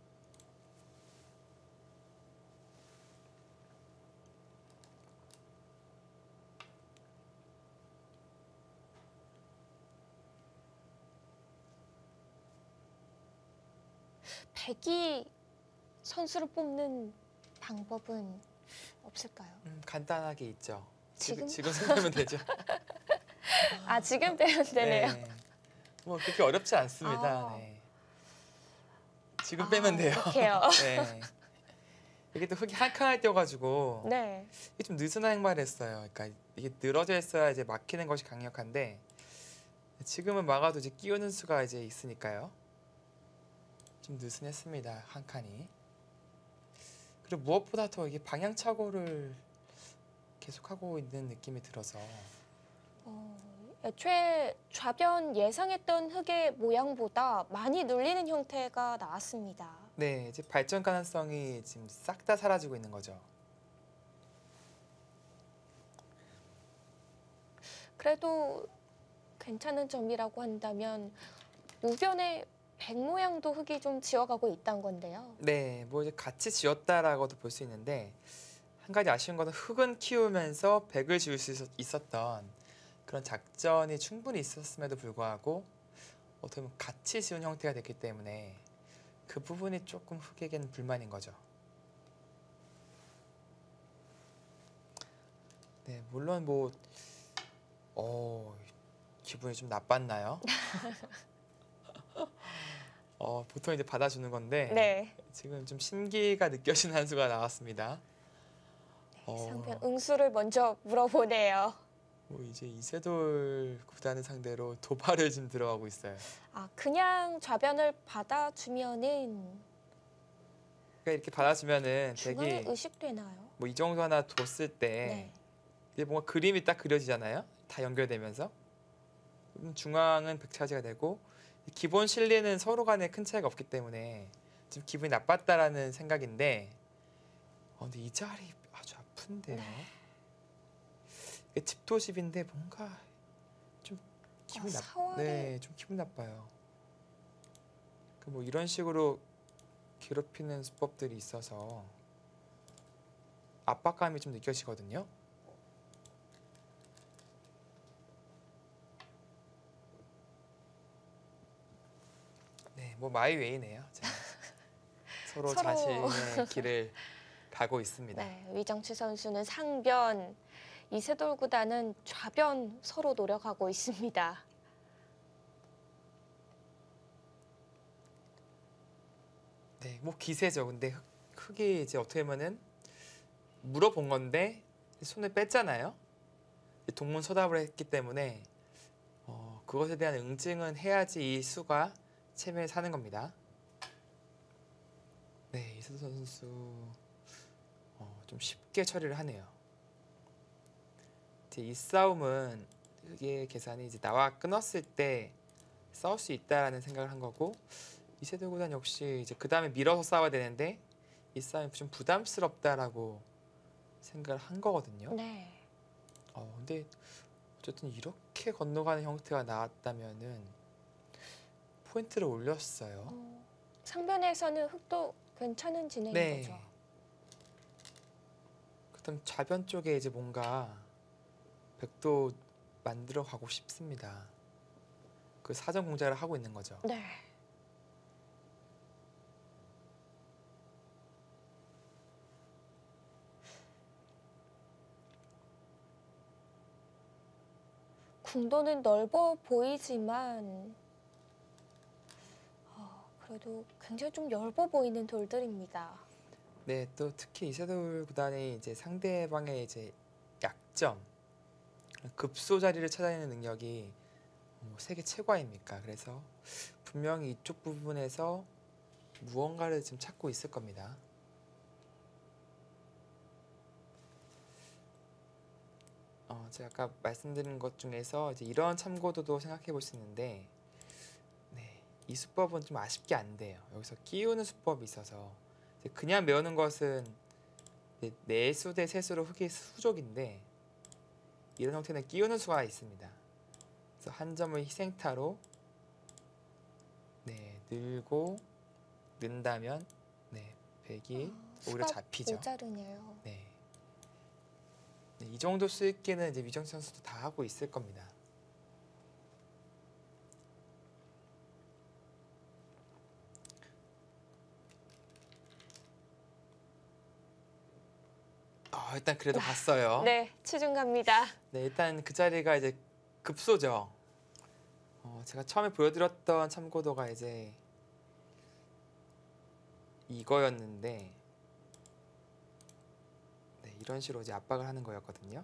백이 선수를 뽑는 방법은 없을까요? 음, 간단하게 있죠. 지금? 지금 지금 생각하면 되죠. 아, 지금 빼면 되네요. 네. 뭐 그렇게 어렵지 않습니다. 아. 네. 지금 아, 빼면 돼요. 이렇게요. 네. 이게 또 흙이 한 칸을 띄어가지고 네. 이게 좀 느슨한 행마를 했어요. 그러니까 이게 늘어져 있어야 이제 막히는 것이 강력한데 지금은 막아도 이제 끼우는 수가 이제 있으니까요. 좀 느슨했습니다. 한 칸이. 그리고 무엇보다 더 이게 방향착오를 계속하고 있는 느낌이 들어서 어, 애초에 좌변 예상했던 흙의 모양보다 많이 눌리는 형태가 나왔습니다. 네, 이제 발전 가능성이 지금 싹 다 사라지고 있는 거죠. 그래도 괜찮은 점이라고 한다면 우변에 백 모양도 흙이 좀 지어가고 있다는 건데요. 네, 뭐 이제 같이 지었다라고도 볼 수 있는데 한 가지 아쉬운 것은 흙은 키우면서 백을 지을 수 있었- 있었던 그런 작전이 충분히 있었음에도 불구하고 어떻게 보면 같이 지은 형태가 됐기 때문에 그 부분이 조금 흙에게는 불만인 거죠. 네, 물론 뭐 어, 기분이 좀 나빴나요? 어, 보통 이제 받아주는 건데 네. 지금 좀 신기가 느껴지는 한 수가 나왔습니다. 어, 상편 응수를 먼저 물어보네요. 뭐 이제 이세돌 구단을 상대로 도발을 지금 들어가고 있어요. 아, 그냥 좌변을 받아주면은 그러니까 이렇게 받아주면은 중앙에 백이 의식되나요? 뭐 이 정도 하나 뒀을 때 네. 이게 뭔가 그림이 딱 그려지잖아요. 다 연결되면서 그럼 중앙은 백 차지가 되고 기본 실리는 서로 간에 큰 차이가 없기 때문에 지금 기분이 나빴다라는 생각인데 어, 근데 이 자리 아주 아픈데요. 네. 이게 집도집인데 뭔가 좀 기분이 어, 나 사활이 네, 좀 기분 나빠요. 그 뭐 이런 식으로 괴롭히는 수법들이 있어서 압박감이 좀 느껴지거든요. 네, 뭐 마이웨이네요. 제가. 서로, 서로. 자신의 길을 가고 있습니다. 네, 위정치 선수는 상변, 이세돌 구단은 좌변 서로 노력하고 있습니다. 네, 뭐 기세죠. 근데 흙- 흙이 이제 어떻게 보면은 물어본 건데 손을 뺐잖아요. 동문서답을 했기 때문에 어, 그것에 대한 응징은 해야지 이 수가 체면에 사는 겁니다. 네, 이세돌 선수 어, 좀 쉽게 처리를 하네요. 이제 이 싸움은 흑의 계산이 이제 나와 끊었을 때 싸울 수 있다라는 생각을 한 거고, 이세돌 구단 역시 이제 그 다음에 밀어서 싸워야 되는데 이 싸움이 좀 부담스럽다라고 생각을 한 거거든요. 네. 어, 근데 어쨌든 이렇게 건너가는 형태가 나왔다면은 포인트를 올렸어요. 어, 상변에서는 흑도 괜찮은 진행인 네. 거죠. 그다음 좌변 쪽에 이제 뭔가 백도 만들어 가고 싶습니다. 그 사전 공작을 하고 있는 거죠. 네. 궁도는 넓어 보이지만 어, 그래도 굉장히 좀 얇아 보이는 돌들입니다. 네, 또 특히 이세돌 구단이 이제 상대방의 이제 약점, 급소 자리를 찾아내는 능력이 뭐 세계 최고 아닙니까? 그래서 분명히 이쪽 부분에서 무언가를 지금 찾고 있을 겁니다. 어, 제가 아까 말씀드린 것 중에서 이제 이런 참고도도 생각해 볼 수 있는데, 네, 이 수법은 좀 아쉽게 안 돼요. 여기서 끼우는 수법이 있어서 이제 그냥 외우는 것은 이제 네수 대 세수로 흑이 수족인데, 이런 형태는 끼우는 수가 있습니다. 그래서 한 점을 희생타로 네, 늘고 는다면 네, 백이 아, 오히려 수가 잡히죠. 모자르네요. 네. 네, 이 정도 수익기는 이제 위정 선수도 다 하고 있을 겁니다. 아, 일단 그래도 갔어요. 네, 치중 갑니다. 네, 일단 그 자리가 이제 급소죠. 어, 제가 처음에 보여드렸던 참고도가 이제 이거였는데, 네, 이런 식으로 이제 압박을 하는 거였거든요.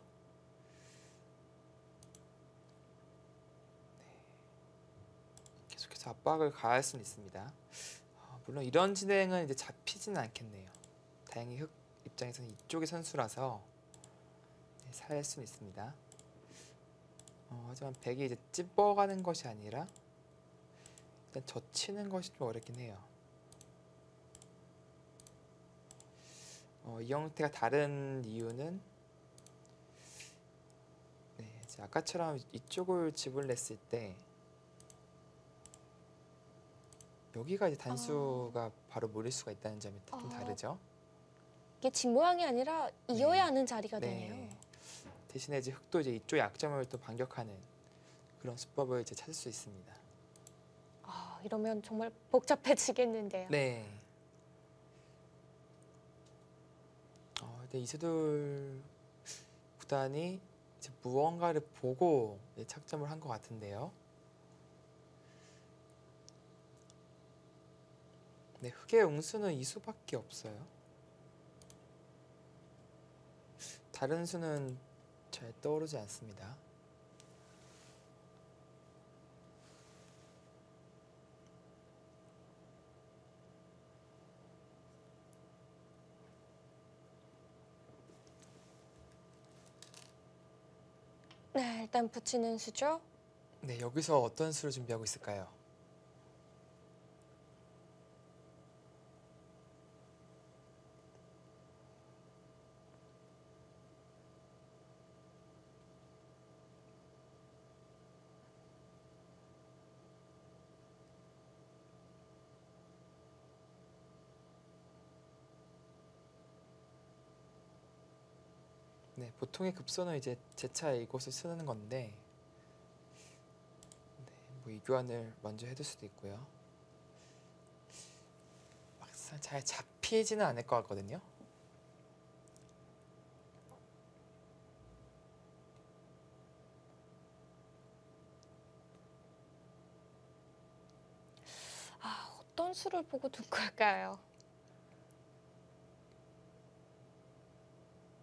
네, 계속해서 압박을 가할 수는 있습니다. 어, 물론 이런 진행은 이제 잡히지는 않겠네요. 다행히 흑 입장에서는 이쪽의 선수라서 네, 살 수는 있습니다. 어, 하지만 백이 이제 찝어가는 것이 아니라 일단 젖히는 것이 좀 어렵긴 해요. 어, 이 형태가 다른 이유는 네, 이제 아까처럼 이쪽을 집을 냈을 때 여기가 이제 단수가 바로 몰릴 수가 있다는 점이 좀 아. 다르죠. 이게 집 모양이 아니라 이어야 네. 하는 자리가 네. 되네요. 대신에 이제 흑도 이제 이쪽 약점을 또 반격하는 그런 수법을 이제 찾을 수 있습니다. 아, 이러면 정말 복잡해지겠는데요. 네. 어, 근데 이세돌 구단이 이제 무언가를 보고 이제 착점을 한 것 같은데요. 네, 흑의 응수는 이 수밖에 없어요. 다른 수는 잘 떠오르지 않습니다. 네, 일단 붙이는 수죠. 네, 여기서 어떤 수를 준비하고 있을까요? 네, 보통의 급소는 이제 재차 이곳을 쓰는 건데, 네, 뭐 이 교환을 먼저 해둘 수도 있고요. 막상 잘 잡히지는 않을 것 같거든요. 아, 어떤 수를 보고 둔 걸까요?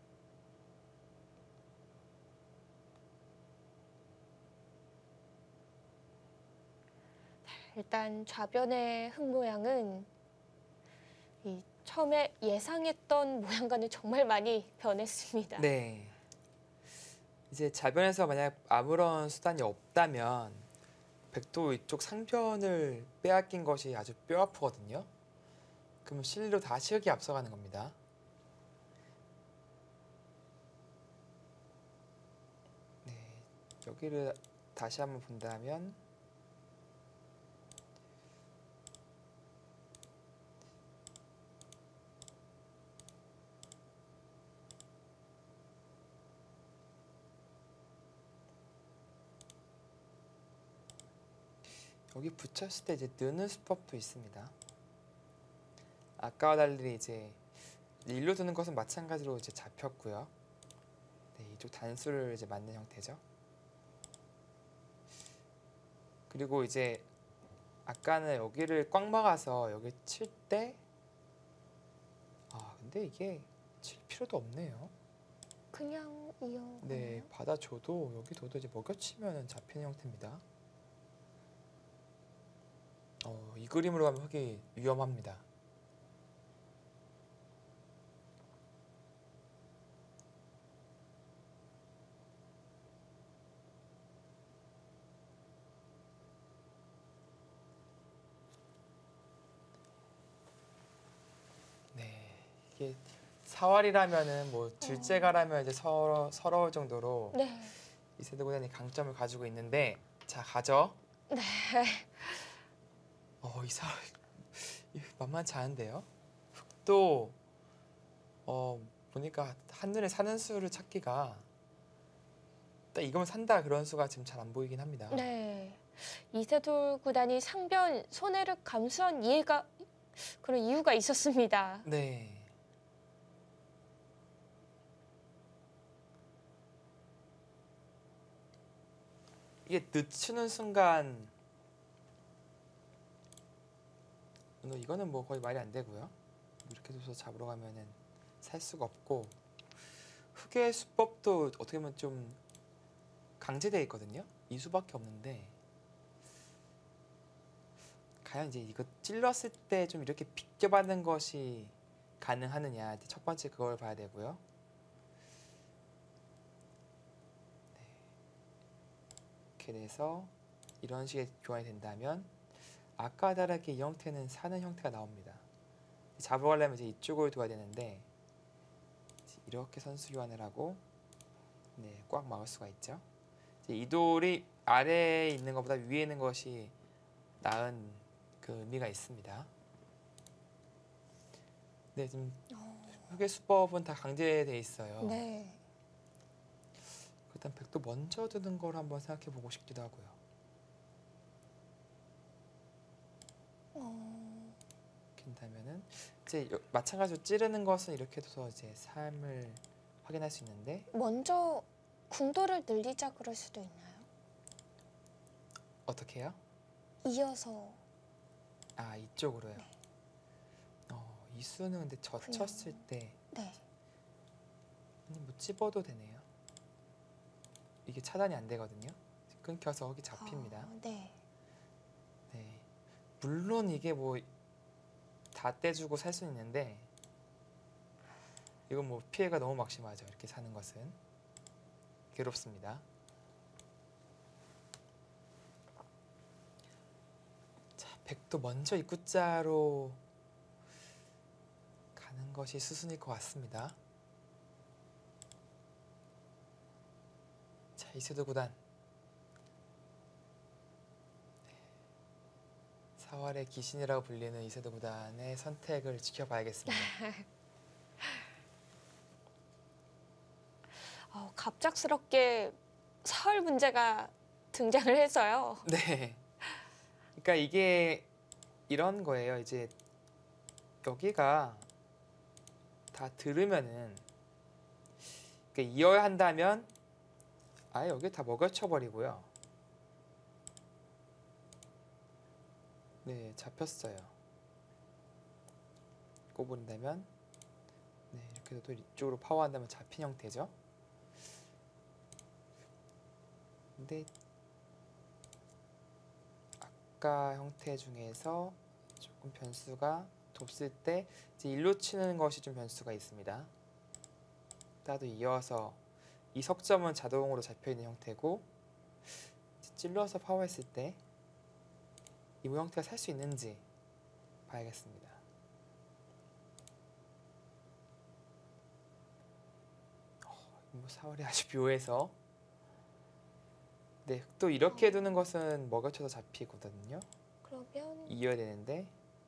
일단 좌변의 흙 모양은 이 처음에 예상했던 모양과는 정말 많이 변했습니다. 네. 이제 좌변에서 만약 아무런 수단이 없다면 백도 이쪽 상변을 빼앗긴 것이 아주 뼈 아프거든요. 그러면 실리로 다시 흙이 앞서가는 겁니다. 네, 여기를 다시 한번 본다면 여기 붙였을 때 이제 느는 수법도 있습니다. 아까와 달리 이제 일로 두는 것은 마찬가지로 이제 잡혔고요. 네, 이쪽 단수를 이제 맞는 형태죠. 그리고 이제 아까는 여기를 꽉 막아서 여기 칠 때, 아 근데 이게 칠 필요도 없네요. 그냥 이어. 네, 받아줘도 여기 둬도 이제 먹여치면 잡히는 형태입니다. 어, 이 그림으로 가면 흙이 위험합니다. 네, 이게 사활이라면은 뭐 둘째가라면 이제 서러, 서러울 정도로 네. 이세돌 구단이 강점을 가지고 있는데, 자 가죠. 네. 어, 이 사람 만만치 않은데요. 흙도 어 보니까 한눈에 사는 수를 찾기가 딱 이거면 산다 그런 수가 지금 잘 안 보이긴 합니다. 네. 이세돌 구단이 상변 손해를 감수한 이해가 그런 이유가 있었습니다. 네. 이게 늦추는 순간 어, 이거는 뭐 거의 말이 안 되고요. 이렇게 둬서 잡으러 가면은 살 수가 없고, 흙의 수법도 어떻게 보면 좀 강제되어 있거든요. 이 수밖에 없는데 과연 이제 이거 찔렀을 때 좀 이렇게 비껴받는 것이 가능하느냐, 첫 번째 그걸 봐야 되고요. 네. 이렇게 돼서 이런 식의 교환이 된다면 아까 다르게 이 형태는 사는 형태가 나옵니다. 잡으러 가려면 이제 이쪽을 둬야 되는데 이렇게 선수 교환을 하고 네, 꽉 막을 수가 있죠. 이제 이 돌이 아래에 있는 것보다 위에 있는 것이 나은 그 의미가 있습니다. 네, 지금 흙의 수법은 다 강제되어 있어요. 네. 일단 백도 먼저 드는 걸 한번 생각해 보고 싶기도 하고요. 어... 된다면은 이제 여- 마찬가지로 찌르는 것은 이렇게 둬서 이제 삶을 확인할 수 있는데, 먼저 궁도를 늘리자 그럴 수도 있나요? 어떻게 해요? 이어서. 아, 이쪽으로요. 네. 어, 이 수는 근데 젖혔을 때 네. 뭐 찝어도 되네요. 이게 차단이 안 되거든요. 끊겨서 흙이 잡힙니다. 아, 네. 네. 물론 이게 뭐 다 떼주고 살 수는 있는데 이건 뭐 피해가 너무 막심하죠. 이렇게 사는 것은 괴롭습니다. 자, 백도 먼저 입구자로 가는 것이 수순일 것 같습니다. 자, 이세돌 구단 사활의 귀신이라고 불리는 이세돌 구단의 선택을 지켜봐야겠습니다. 어, 갑작스럽게 사흘 문제가 등장을 해서요. 네. 그러니까 이게 이런 거예요. 이제 여기가 다 들으면은 그러니까 이어야 한다면 아예 여기 다 먹여쳐 버리고요. 네, 잡혔어요. 꼽은다면 네, 이렇게 해서 또 이쪽으로 파워한다면 잡힌 형태죠. 근데 아까 형태 중에서 조금 변수가 돕을 때 이제 일로 치는 것이 좀 변수가 있습니다. 따도 이어서 이 석점은 자동으로 잡혀 있는 형태고 찔러서 파워했을 때 이 모형태가 살 수 있는지 봐야겠습니다. 어, 뭐 사월이 아주 묘해서 네, 또 이렇게 두는 것은 먹여쳐서 잡히거든요. 그러면 이어야 되는데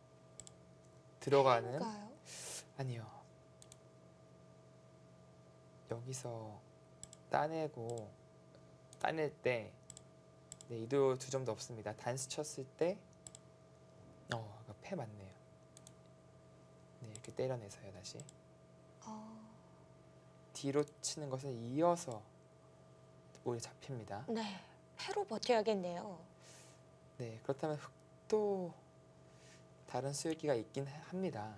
들어가는 가요? 아니요. 여기서 따내고 따낼 때 네, 이도 두 점도 없습니다. 단수 쳤을 때 어, 아까 패 맞네요. 네, 이렇게 때려내서요, 다시. 어, 뒤로 치는 것은 이어서 오히려 잡힙니다. 네, 패로 버텨야겠네요. 네, 그렇다면 흑도 다른 수익기가 있긴 합니다.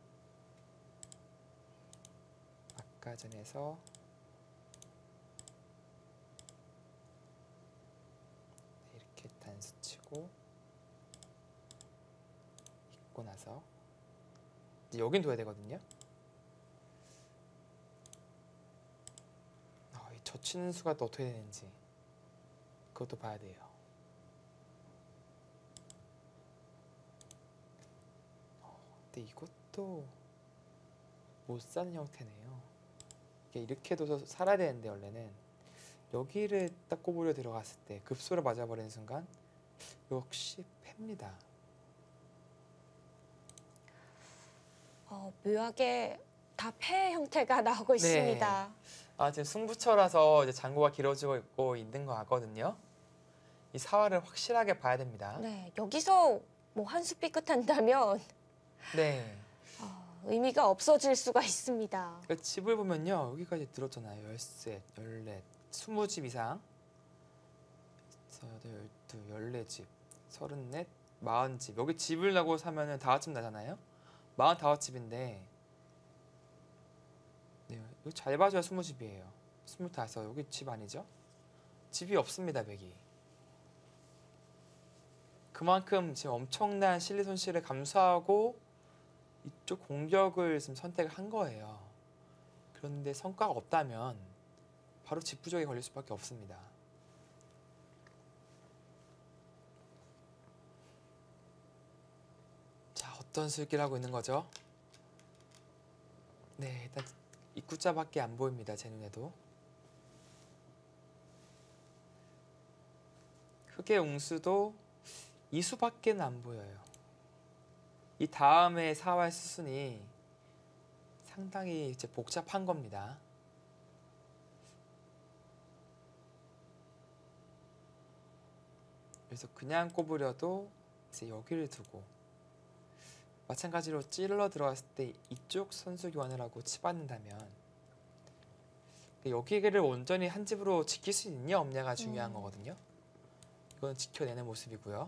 아까 전에서 네, 이렇게 단수 치고 있고 나서 이제 여긴 둬야 되거든요. 어, 이 젖히는 수가 또 어떻게 되는지 그것도 봐야 돼요. 어, 근데 이것도 못 사는 형태네요. 이게 이렇게 둬서 살아야 되는데 원래는 여기를 딱 꼬부려 들어갔을 때 급소를 맞아버리는 순간 역시 패입니다. 어, 묘하게 다 패 형태가 나오고 있습니다. 아, 지금 승부처라서 이제 장고가 길어지고 있는 것 같거든요. 이 사활을 확실하게 봐야 됩니다. 네, 여기서 뭐 한 수 삐끗한다면 네. 어, 의미가 없어질 수가 있습니다. 그러니까 집을 보면요, 여기까지 들었잖아요. 열셋, 열넷, 스무 집 이상. 여덟, 열두, 열네 집, 서른넷, 마흔 집. 여기 집을 나고 사면은 다섯 집 나잖아요. 마흔다섯 집인데, 네, 이거 잘 봐줘야 스무 집이에요. 스물다섯, 여기 집 아니죠? 집이 없습니다, 백이. 그만큼 지금 엄청난 실리 손실을 감수하고 이쪽 공격을 지금 선택을 한 거예요. 그런데 성과가 없다면 바로 집 부족에 걸릴 수밖에 없습니다. 자, 어떤 술기를 하고 있는 거죠? 네, 일단 입구자밖에 안 보입니다. 제 눈에도. 흑의 웅수도 이 수밖에는 안 보여요. 이 다음에 사활 수순이 상당히 이제 복잡한 겁니다. 그래서 그냥 꼽으려도 이제 여기를 두고 마찬가지로 찔러 들어갔을 때 이쪽 선수 교환을 하고 치받는다면 여기를 온전히 한 집으로 지킬 수 있냐 없냐가 중요한 음. 거거든요. 이건 지켜내는 모습이고요.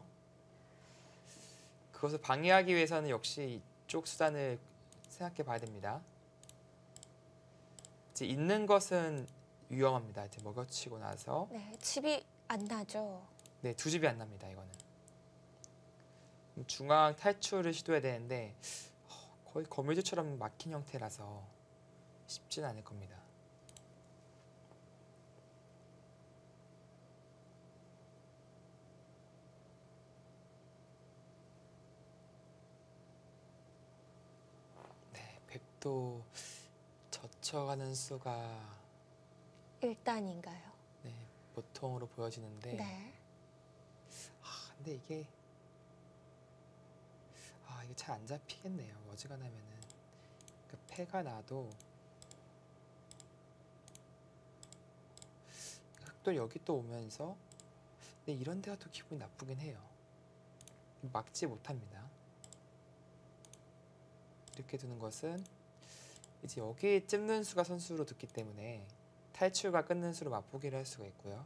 그것을 방해하기 위해서는 역시 이쪽 수단을 생각해 봐야 됩니다. 이제 있는 것은 위험합니다. 이제 먹여치고 나서 네, 집이 안 나죠. 네, 두 집이 안 납니다. 이거는 중앙 탈출을 시도해야 되는데 거의 거미줄처럼 막힌 형태라서 쉽지는 않을 겁니다. 네, 백도 젖혀가는 수가 일단인가요? 네, 보통으로 보여지는데 네. 아, 근데 이게 아, 이게 잘 안 잡히겠네요. 어지간하면은 그 패가 나도 흑도 여기 또 오면서 근데 이런 데가 또 기분이 나쁘긴 해요. 막지 못합니다. 이렇게 두는 것은 이제 여기 찝는 수가 선수로 듣기 때문에 탈출과 끊는 수로 맛보기를 할 수가 있고요.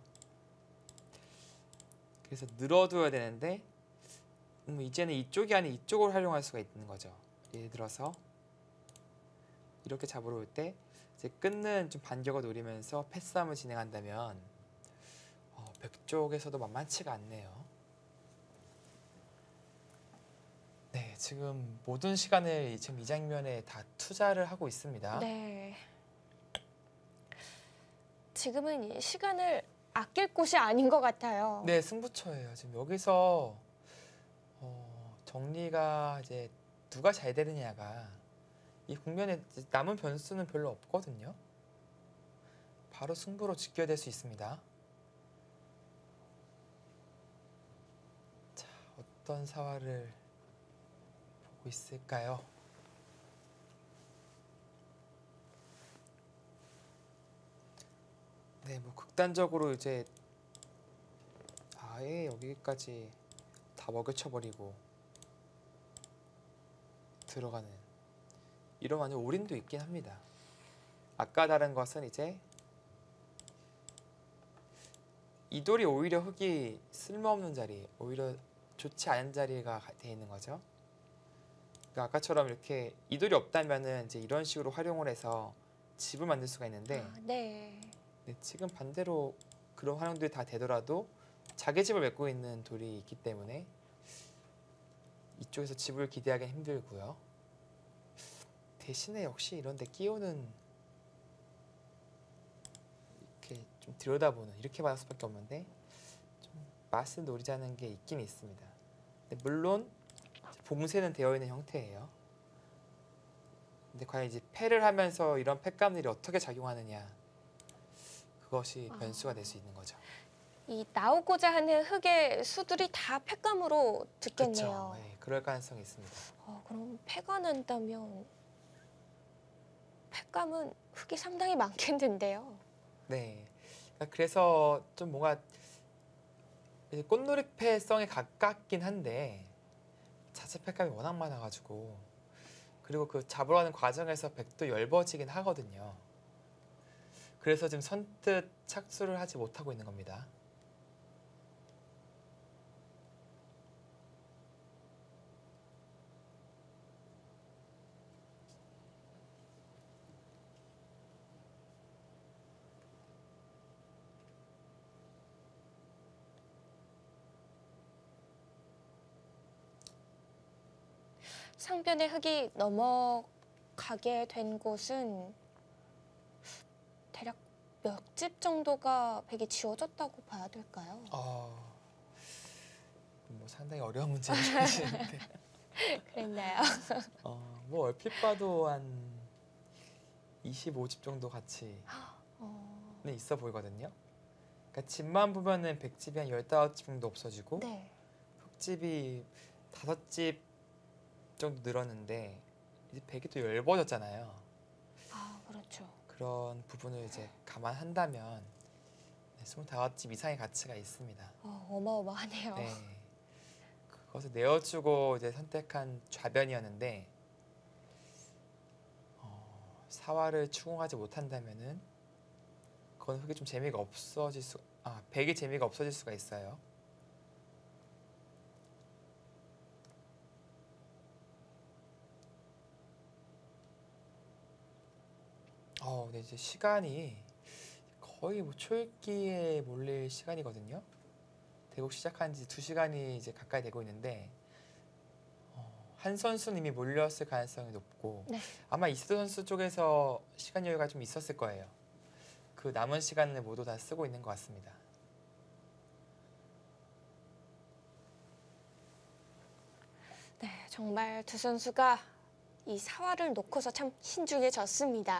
그래서 늘어둬야 되는데 음, 이제는 이쪽이 아닌 이쪽을 활용할 수가 있는 거죠. 예를 들어서 이렇게 잡으러 올 때 이제 끊는 좀 반격을 노리면서 패싸움을 진행한다면 어, 백 쪽에서도 만만치가 않네요. 지금 모든 시간을 지금 이 장면에 다 투자를 하고 있습니다. 네. 지금은 이 시간을 아낄 곳이 아닌 것 같아요. 네, 승부처예요. 지금 여기서 어, 정리가 이제 누가 잘 되느냐가 이 국면에 이제 남은 변수는 별로 없거든요. 바로 승부로 직결될 수 있습니다. 자, 어떤 사활을 보고 있을까요? 네, 뭐 극단적으로 이제 아예 여기까지 다 먹여쳐버리고 들어가는 이런 완전 올인도 있긴 합니다. 아까 다른 것은 이제 이 돌이 오히려 흙이 쓸모없는 자리, 오히려 좋지 않은 자리가 돼 있는 거죠. 그러니까 아까처럼 이렇게 이 돌이 없다면은 이제 이런 식으로 활용을 해서 집을 만들 수가 있는데 아, 네. 네, 지금 반대로 그런 활용들이 다 되더라도 자기 집을 맺고 있는 돌이 있기 때문에 이쪽에서 집을 기대하기는 힘들고요. 대신에 역시 이런 데 끼우는 이렇게 좀 들여다보는 이렇게 받을 수밖에 없는데 좀 맛을 노리자는 게 있긴 있습니다. 근데 물론 봉쇄는 되어 있는 형태예요. 근데 과연 이제 패를 하면서 이런 패감들이 어떻게 작용하느냐 그것이 변수가 될 수 있는 거죠. 이 나오고자 하는 흙의 수들이 다 폐감으로 듣겠네요. 그렇죠. 네, 그럴 가능성이 있습니다. 어, 그럼 폐가 난다면 폐감은 흙이 상당히 많겠는데요. 네. 그러니까 그래서 좀 뭔가 이제 꽃놀이패성에 가깝긴 한데 자체 팩감이 워낙 많아가지고 그리고 그 잡으러 가는 과정에서 백도 엷어지긴 하거든요. 그래서 지금 선뜻 착수를 하지 못하고 있는 겁니다. 상변의 흙이 넘어가게 된 곳은 대략 몇 집 정도가 백이 지워졌다고 봐야 될까요? 어, 뭐 상당히 어려운 문제이시는데 그랬나요? 어, 뭐 얼핏 봐도 한 이십오 집 정도 같이 어, 는 있어 보이거든요. 그러니까 집만 보면은 백집이 한 열다섯 집 정도 없어지고 네. 흙집이 다섯 집 정도 늘었는데 이제 백이 또 엷어졌잖아요. 아, 그렇죠. 그런 부분을 이제 감안한다면 네, 스물다섯 집 이상의 가치가 있습니다. 어, 어마어마하네요. 네. 그것을 내어주고 이제 선택한 좌변이었는데 어, 사활을 추궁하지 못한다면은 그건 흙이 좀 재미가 없어질 수, 아 백이 재미가 없어질 수가 있어요. 어, 근데 이제 시간이 거의 뭐 초읽기에 몰릴 시간이거든요. 대국 시작한 지 두 시간이 이제 가까이 되고 있는데 어, 한 선수는 이미 몰렸을 가능성이 높고 네. 아마 이세도 선수 쪽에서 시간 여유가 좀 있었을 거예요. 그 남은 시간을 모두 다 쓰고 있는 것 같습니다. 네, 정말 두 선수가 이 사활을 놓고서 참 신중해졌습니다.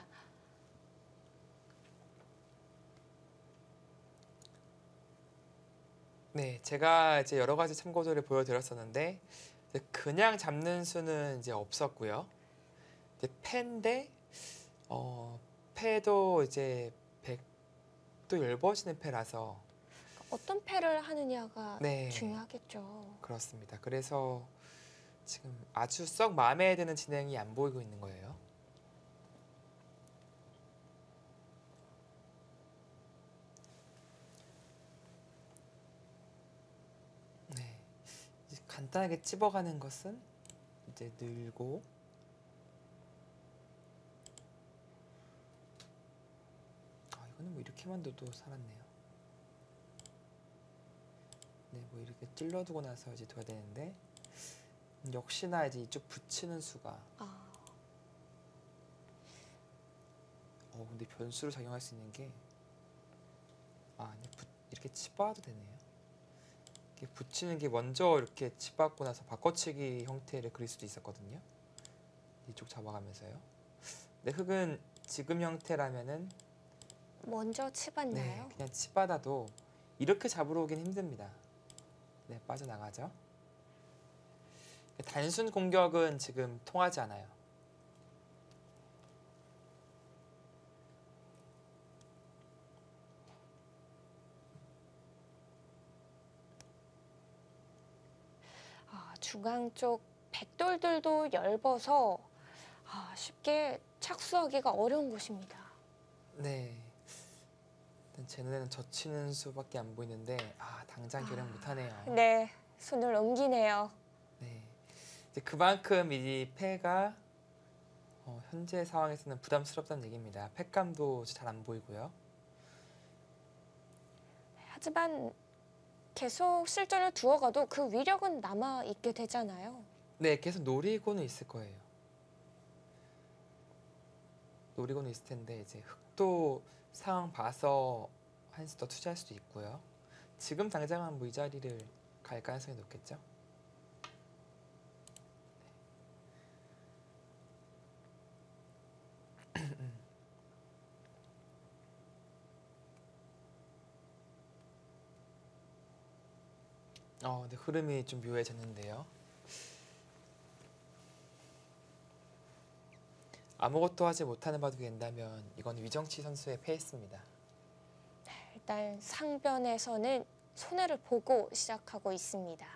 네, 제가 이제 여러 가지 참고도를 보여드렸었는데 이제 그냥 잡는 수는 이제 없었고요. 이제 패인데 어, 패도 이제 백도 엷어지는 패라서 어떤 패를 하느냐가 네. 중요하겠죠. 그렇습니다. 그래서 지금 아주 썩 마음에 드는 진행이 안 보이고 있는 거예요. 네, 이제 간단하게 찝어가는 것은 이제 늘고 아 이거는 뭐 이렇게만 둬도 살았네요. 네, 뭐 이렇게 찔러두고 나서 이제 둬야 되는데 역시나 이제 이쪽 붙이는 수가 아, 어 근데 변수를 작용할 수 있는 게 아, 아니 붙- 이렇게 치봐도 되네요. 이렇게 붙이는 게 먼저 이렇게 치받고 나서 바꿔치기 형태를 그릴 수도 있었거든요. 이쪽 잡아가면서요. 근데 흙은 지금 형태라면은 먼저 네, 치봤나요? 그냥 치받아도 이렇게 잡으러 오긴 힘듭니다. 네, 빠져나가죠. 단순 공격은 지금 통하지 않아요. 아, 중앙 쪽 백돌들도 얇아서 아, 쉽게 착수하기가 어려운 곳입니다. 네. 일단 제 눈에는 젖히는 수밖에 안 보이는데 아 당장 결행 아, 못하네요. 네, 손을 옮기네요. 네. 이제 그만큼 이 패가 어, 현재 상황에서는 부담스럽다는 얘기입니다. 팩감도 잘 안 보이고요. 하지만 계속 실전을 두어가도 그 위력은 남아 있게 되잖아요. 네, 계속 노리고는 있을 거예요. 노리고는 있을 텐데 이제 흑도 상황 봐서 한 수 더 투자할 수도 있고요. 지금 당장은 뭐 이 자리를 갈 가능성이 높겠죠. 어, 근데 흐름이 좀 묘해졌는데요. 아무것도 하지 못하는 바둑이 된다면 이건 위정치 선수의 패였습니다. 일단 상변에서는 손해를 보고 시작하고 있습니다.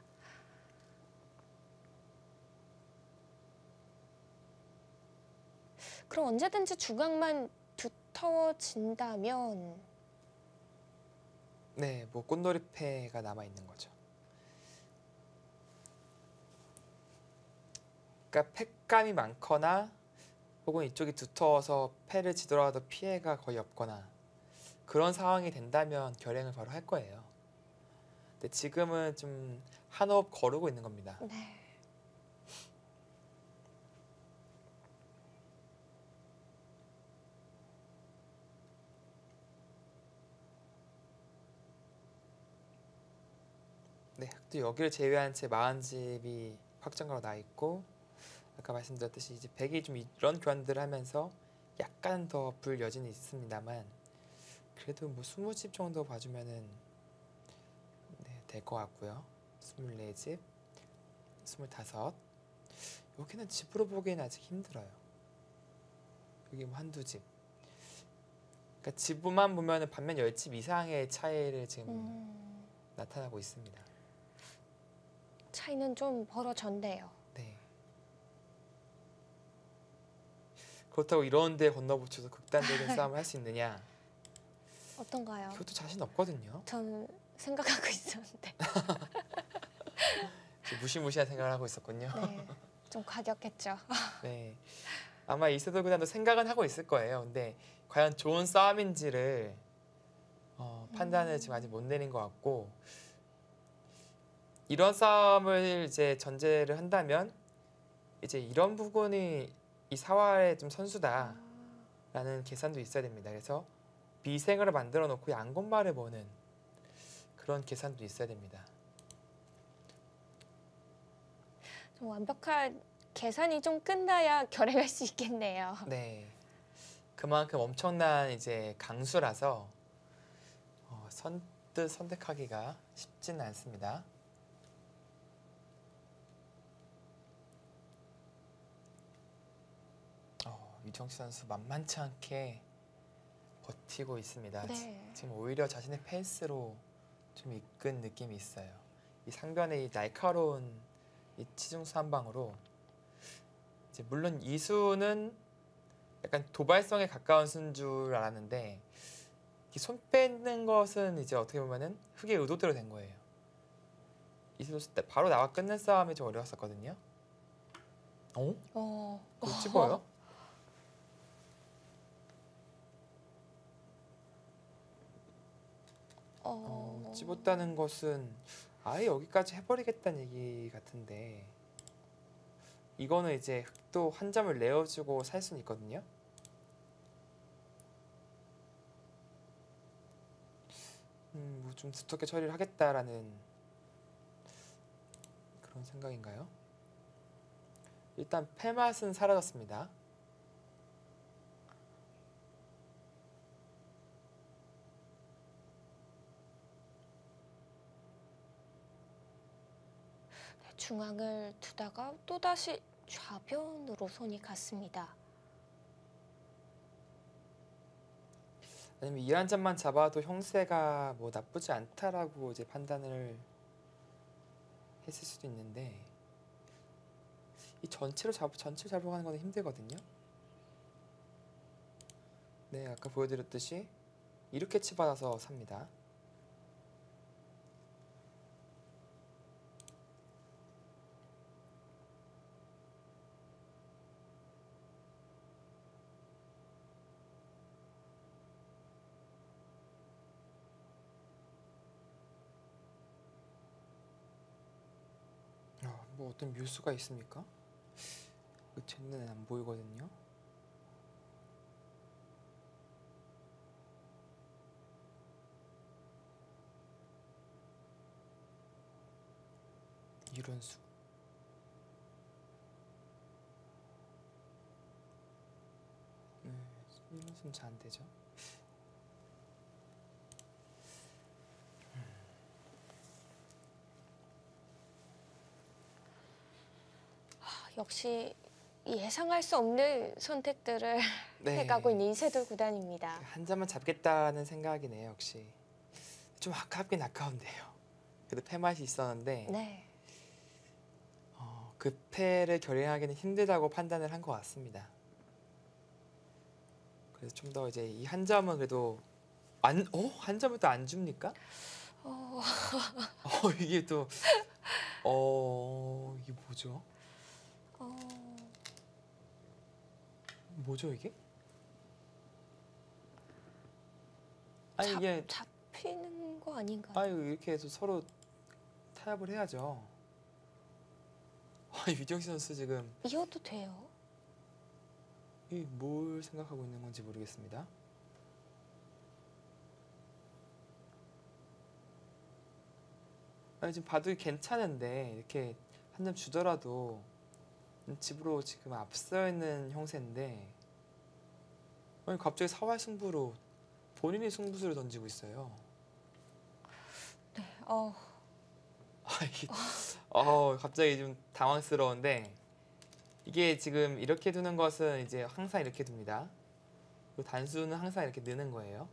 그럼 언제든지 중앙만 두터워진다면 네, 뭐 꽃놀이 패가 남아 있는 거죠. 그러니까 패감이 많거나 혹은 이쪽이 두터워서 패를 지더라도 피해가 거의 없거나 그런 상황이 된다면 결행을 바로 할 거예요. 근데 지금은 좀 한 호흡 거르고 있는 겁니다. 네. 네, 또 여기를 제외한 채 마흔 집이 확정가로 나 있고 아까 말씀드렸듯이 이제 백이 좀 이런 교환들을 하면서 약간 더 불 여진이 있습니다만 그래도 뭐 스무 집 정도 봐주면은 네, 될 것 같고요. 스물네 집, 스물다섯. 여기는 집으로 보기에는 아직 힘들어요. 여기 뭐 한두 집. 그러니까 집만 보면은 반면 열 집 이상의 차이를 지금 음, 나타나고 있습니다. 차이는 좀 벌어졌네요. 네. 그렇다고 이런 데 건너붙여서 극단적인 싸움을 할 수 있느냐? 어떤가요? 그것도 자신 없거든요. 저는 생각하고 있었는데. 무시무시한 생각을 하고 있었군요. 네, 좀 과격했죠. 네. 아마 이세돌 구단도 생각은 하고 있을 거예요. 근데 과연 좋은 싸움인지를 어, 판단을 지금 아직 못 내린 것 같고 이런 싸움을 이제 전제를 한다면 이제 이런 부분이 이 사활의 좀 선수다라는 아, 계산도 있어야 됩니다. 그래서 비생을 만들어 놓고 양곤말을 보는 그런 계산도 있어야 됩니다. 좀 완벽한 계산이 좀 끝나야 결행할 수 있겠네요. 네. 그만큼 엄청난 이제 강수라서 어, 선뜻 선택하기가 쉽지는 않습니다. 어, 유정치 선수 만만치 않게 버티고 있습니다. 네. 지금 오히려 자신의 페이스로 좀 이끈 느낌이 있어요. 이 상변의 이 날카로운 이 치중수 한 방으로 이제 물론 이수는 약간 도발성에 가까운 수인 줄 알았는데 이손 빼는 것은 이제 어떻게 보면은 흑의 의도대로 된 거예요. 이수 때 바로 나와 끊는 싸움이 좀 어려웠었거든요. 어? 어, 그거 집어요? 어, 어, 집었다는 것은 아예 여기까지 해버리겠다는 얘기 같은데 이거는 이제 흑도 한 점을 내어주고 살 수는 있거든요. 음, 뭐 좀 두텁게 처리를 하겠다라는 그런 생각인가요? 일단 패맛은 사라졌습니다. 중앙을 두다가 또다시 좌변으로 손이 갔습니다. 아니면 이 한 점만 잡아도 형세가 뭐 나쁘지 않다라고 이제 판단을 했을 수도 있는데 이 전체로 잡 전체 잡아가는 건 힘들거든요. 네, 아까 보여드렸듯이 이렇게 치받아서 삽니다. 어, 뭐 어떤 묘수가 있습니까? 그 제 눈에는 안 보이거든요. 이론수. 네, 이론수는 잘 안 되죠. 역시 예상할 수 없는 선택들을 네. 해가고 있는 이세돌 구단입니다. 한 점만 잡겠다는 생각이네요, 역시. 좀 아깝긴 아까운데요. 그래도 패맛이 있었는데 네. 어, 그 패를 결행하기는 힘들다고 판단을 한 것 같습니다. 그래서 좀 더 이제 이 한 점은 그래도 안, 어? 한 점을 또 안 줍니까? 어, 어, 이게 또 어, 이게 뭐죠? 어, 뭐죠 이게? 아니 잡- 이게 잡히는 거 아닌가요? 아유 이렇게 해서 서로 타협을 해야죠. 아, 유정시 선수 지금 이어도 돼요? 이 뭘 생각하고 있는 건지 모르겠습니다. 아니 지금 봐도 괜찮은데 이렇게 한 점 주더라도 집으로 지금 앞서 있는 형세인데 아니 갑자기 사활 승부로 본인이 승부수를 던지고 있어요. 네. 어, 아 이게 어 갑자기 좀 당황스러운데 이게 지금 이렇게 두는 것은 이제 항상 이렇게 둡니다. 그리고 단수는 항상 이렇게 넣는 거예요.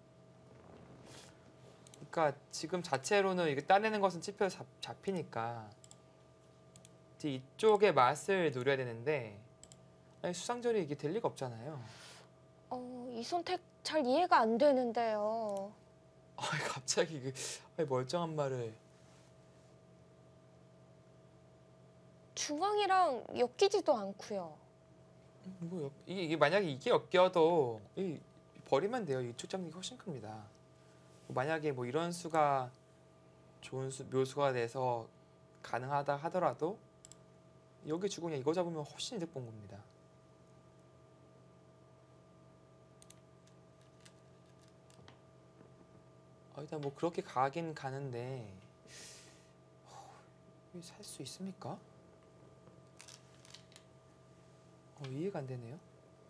그러니까 지금 자체로는 이게 따내는 것은 찝혀서 잡, 잡히니까 이제 이쪽의 맛을 노려야 되는데 아니 수상전이 이게 될 리가 없잖아요. 어, 이 선택 잘 이해가 안 되는데요. 아니 갑자기 그 아니, 멀쩡한 말을 중앙이랑 엮이지도 않고요. 뭐 역- 이게, 이게 만약에 이게 엮여도 이, 버리면 돼요. 이쪽 잡는 게 훨씬 큽니다. 만약에 뭐 이런 수가 좋은 수, 묘수가 돼서 가능하다 하더라도 여기 주고 그냥 이거 잡으면 훨씬 이득 본 겁니다. 아, 일단 뭐 그렇게 가긴 가는데 살 수 있습니까? 어, 이해가 안 되네요.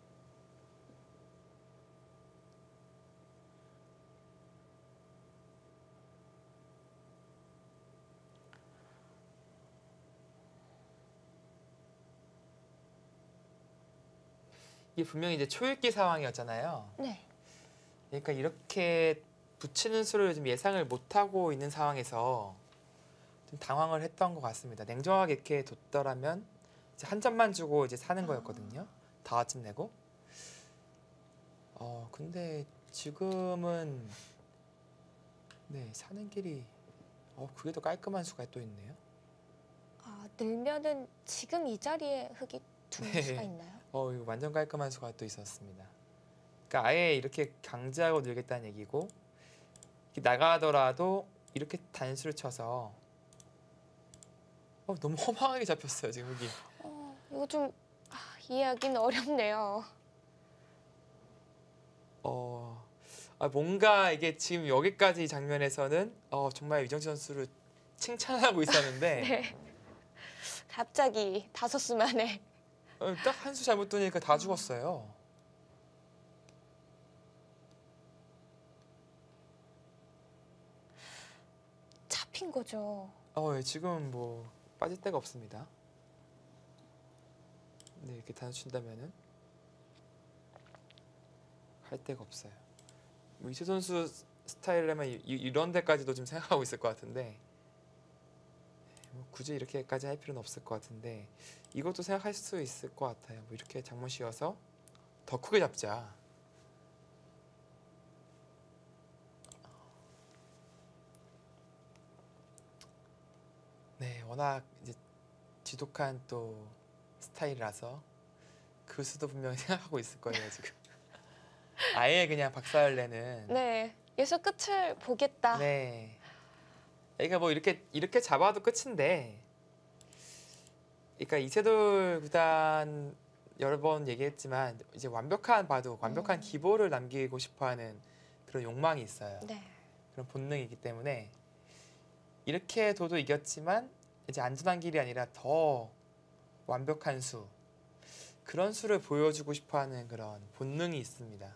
이게 분명히 이제 초읽기 상황이었잖아요. 네. 그러니까 이렇게 붙이는 수를 좀 예상을 못하고 있는 상황에서 좀 당황을 했던 것 같습니다. 냉정하게 이렇게 뒀더라면 이제 한 점만 주고 이제 사는 거였거든요. 다화쯤 내고. 어 근데 지금은 네 사는 길이 어 그게 더 깔끔한 수가 또 있네요. 아, 늘면은 지금 이 자리에 흙이 두는 네. 수가 있나요? 어 이거 완전 깔끔한 수가 또 있었습니다. 그러니까 아예 이렇게 강제하고 늘겠다는 얘기고 이렇게 나가더라도 이렇게 단수를 쳐서 어, 너무 허망하게 잡혔어요 지금 여기. 어, 이거 좀 아, 이해하기는 어렵네요. 어, 아, 뭔가 이게 지금 여기까지 장면에서는 어, 정말 유정지 선수를 칭찬하고 있었는데 네. 갑자기 다섯 수 만에. 어, 딱 한 수 잘못 두니까 다 죽었어요. 잡힌 거죠. 어, 예, 지금 뭐 빠질 데가 없습니다. 네, 이렇게 단수 친다면은 할 데가 없어요. 뭐 이세 선수 스타일이라면 이, 이런 데까지도 좀 생각하고 있을 것 같은데 뭐 굳이 이렇게까지 할 필요는 없을 것 같은데 이것도 생각할 수 있을 것 같아요. 뭐 이렇게 장문 씌워서 더 크게 잡자. 네, 워낙 이제 지독한 또 스타일이라서 그 수도 분명히 생각하고 있을 거예요 지금. 아예 그냥 박살내는. 네. 여기서 끝을 보겠다. 네. 그러니까 뭐 이렇게 이렇게 잡아도 끝인데. 그러니까 이세돌 구단 여러 번 얘기했지만 이제 완벽한 바둑, 완벽한 음. 기보를 남기고 싶어하는 그런 욕망이 있어요. 네. 그런 본능이기 때문에 이렇게 둬도 이겼지만 이제 안전한 길이 아니라 더 완벽한 수, 그런 수를 보여주고 싶어하는 그런 본능이 있습니다.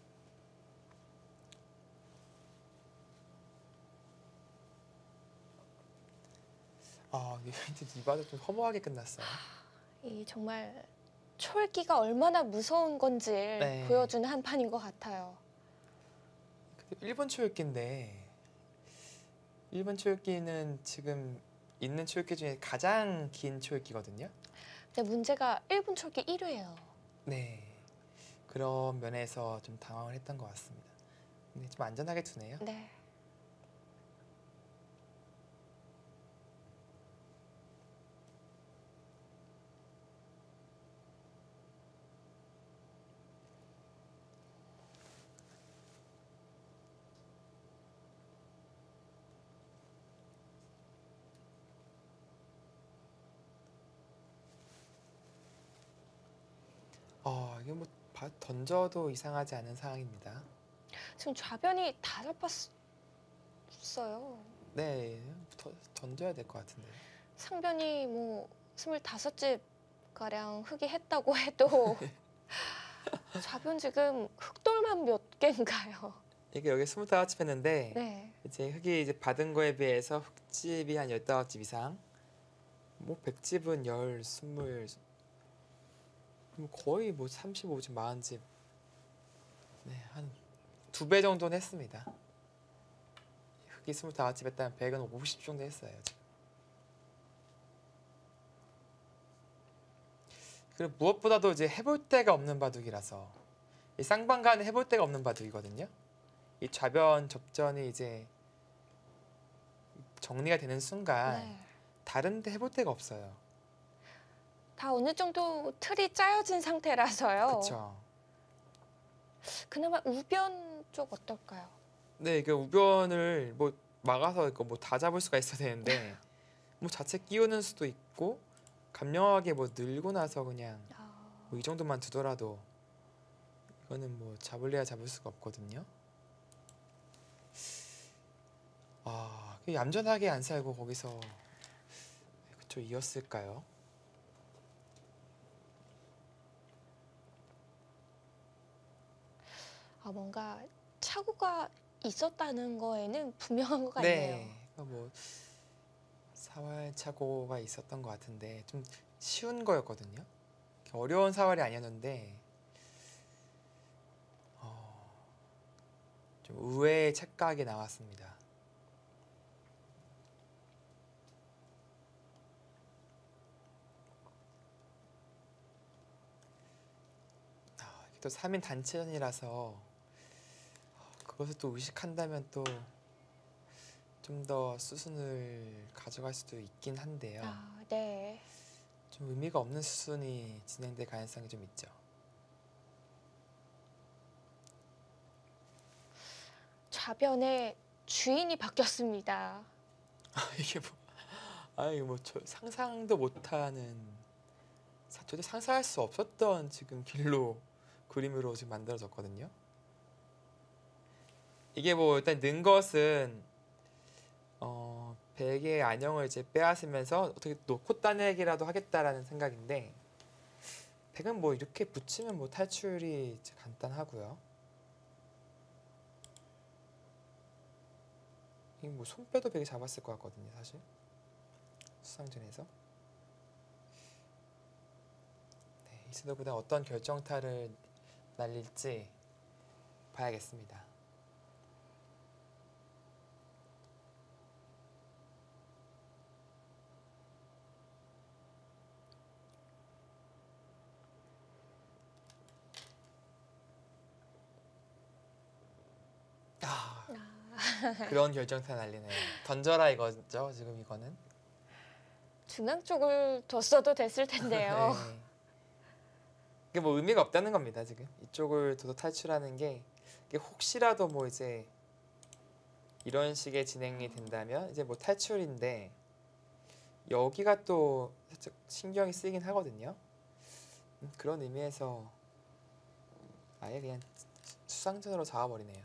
아, 이 바둑 좀 허무하게 끝났어요. 이 정말 촐기가 얼마나 무서운 건지 네. 보여주는 한 판인 것 같아요. 근데 일본 초읽기인데 일본 초읽기는 지금 있는 초읽기 중에 가장 긴 초읽기거든요. 근데 문제가 일본 촐기 일 위예요. 네, 그런 면에서 좀 당황을 했던 것 같습니다. 근데 좀 안전하게 두네요. 네. 어, 이게 뭐 바- 던져도 이상하지 않은 상황입니다. 지금 좌변이 다 잡았어요. 네, 더, 던져야 될 것 같은데. 상변이 뭐 스물다섯 집 가량 흑이 했다고 해도 좌변 지금 흑돌만 몇 개인가요? 이게 여기 스물다섯 집 했는데 네. 이제 흑이 이제 받은 거에 비해서 흑집이 한 열다섯 집 이상, 뭐 백집은 열, 스물, 뭐 거의 뭐 삼십오 집, 사십 집, 네, 한 두 배 정도는 했습니다. 흑이 스물다섯 집 했다면 백은 오십 정도 했어요. 지금. 그리고 무엇보다도 이제 해볼 데가 없는 바둑이라서 이 쌍방간에 해볼 데가 없는 바둑이거든요. 이 좌변 접전이 이제 정리가 되는 순간 네. 다른 데 해볼 데가 없어요. 다 어느 정도 틀이 짜여진 상태라서요. 그렇죠. 그나마 우변 쪽 어떨까요? 네, 그 우변을 뭐 막아서 이거 뭐 다 잡을 수가 있어야 되는데 뭐 자체 끼우는 수도 있고 감명하게 뭐 늘고 나서 그냥 아, 뭐 이 정도만 두더라도 이거는 뭐 잡을래야 잡을 수가 없거든요. 아, 그 얌전하게 안 살고 거기서 그쵸 이었을까요? 아 뭔가 착오가 있었다는 거에는 분명한 것 같네요. 네, 그러니까 뭐 사활 착오가 있었던 것 같은데 좀 쉬운 거였거든요. 어려운 사활이 아니었는데 어, 좀 의외의 착각이 나왔습니다. 아, 이게 또 삼 인 단체전이라서 그것을 또 의식한다면 또 좀 더 수순을 가져갈 수도 있긴 한데요. 아, 네. 좀 의미가 없는 수순이 진행될 가능성이 좀 있죠. 좌변의 주인이 바뀌었습니다. 이게 뭐, 아 이게 뭐 저 상상도 못하는 저도 상상할 수 없었던 지금 길로 그림으로 지금 만들어졌거든요. 이게 뭐 일단 는 것은 어, 베개의 안형을 이제 빼앗으면서 어떻게 놓고 따내기라도 하겠다라는 생각인데, 백은 뭐 이렇게 붙이면 뭐 탈출이 이제 간단하고요. 이 뭐 손 빼도 베개 잡았을 것 같거든요, 사실 수상전에서. 네, 이스도보다 어떤 결정타를 날릴지 봐야겠습니다. 아, 그런 결정타 날리네요. 던져라 이거죠, 지금 이거는. 중앙 쪽을 뒀어도 됐을 텐데요. 네. 이게 뭐 의미가 없다는 겁니다, 지금. 이쪽을 둬도 탈출하는 게, 이게 혹시라도 뭐 이제 이런 식의 진행이 된다면 이제 뭐 탈출인데, 여기가 또 살짝 신경이 쓰이긴 하거든요. 음, 그런 의미에서 아예 그냥 수상전으로 잡아버리네요.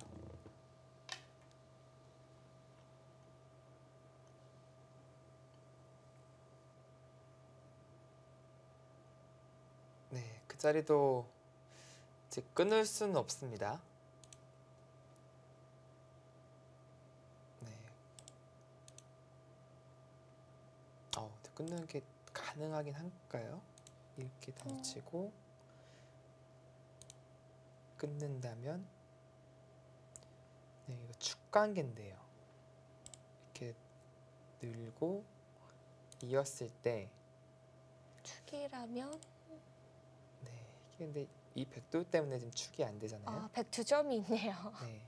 네, 그 자리도 이제 끊을 수는 없습니다. 네. 어, 끊는 게 가능하긴 할까요? 이렇게 던지고 끊는다면, 네, 이거 축관계인데요. 이렇게 늘고 이었을 때, 축이라면 네, 이게 근데 이 백도 때문에 지금 축이 안 되잖아요. 아, 백두 점이 있네요. 네.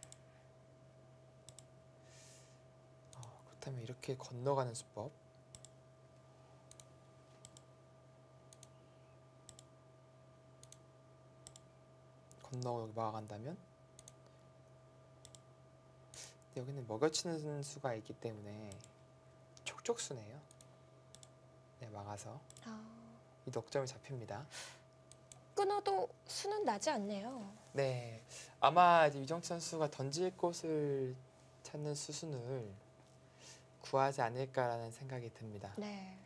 어, 그렇다면 이렇게 건너가는 수법. 건너 여기 막아간다면, 근데 여기는 먹여치는 수가 있기 때문에 촉촉수네요. 네, 막아서 아, 이 넉점이 잡힙니다. 끊어도 수는 나지 않네요. 네, 아마 이제 유정치 선수가 던질 곳을 찾는 수순을 구하지 않을까라는 생각이 듭니다. 네.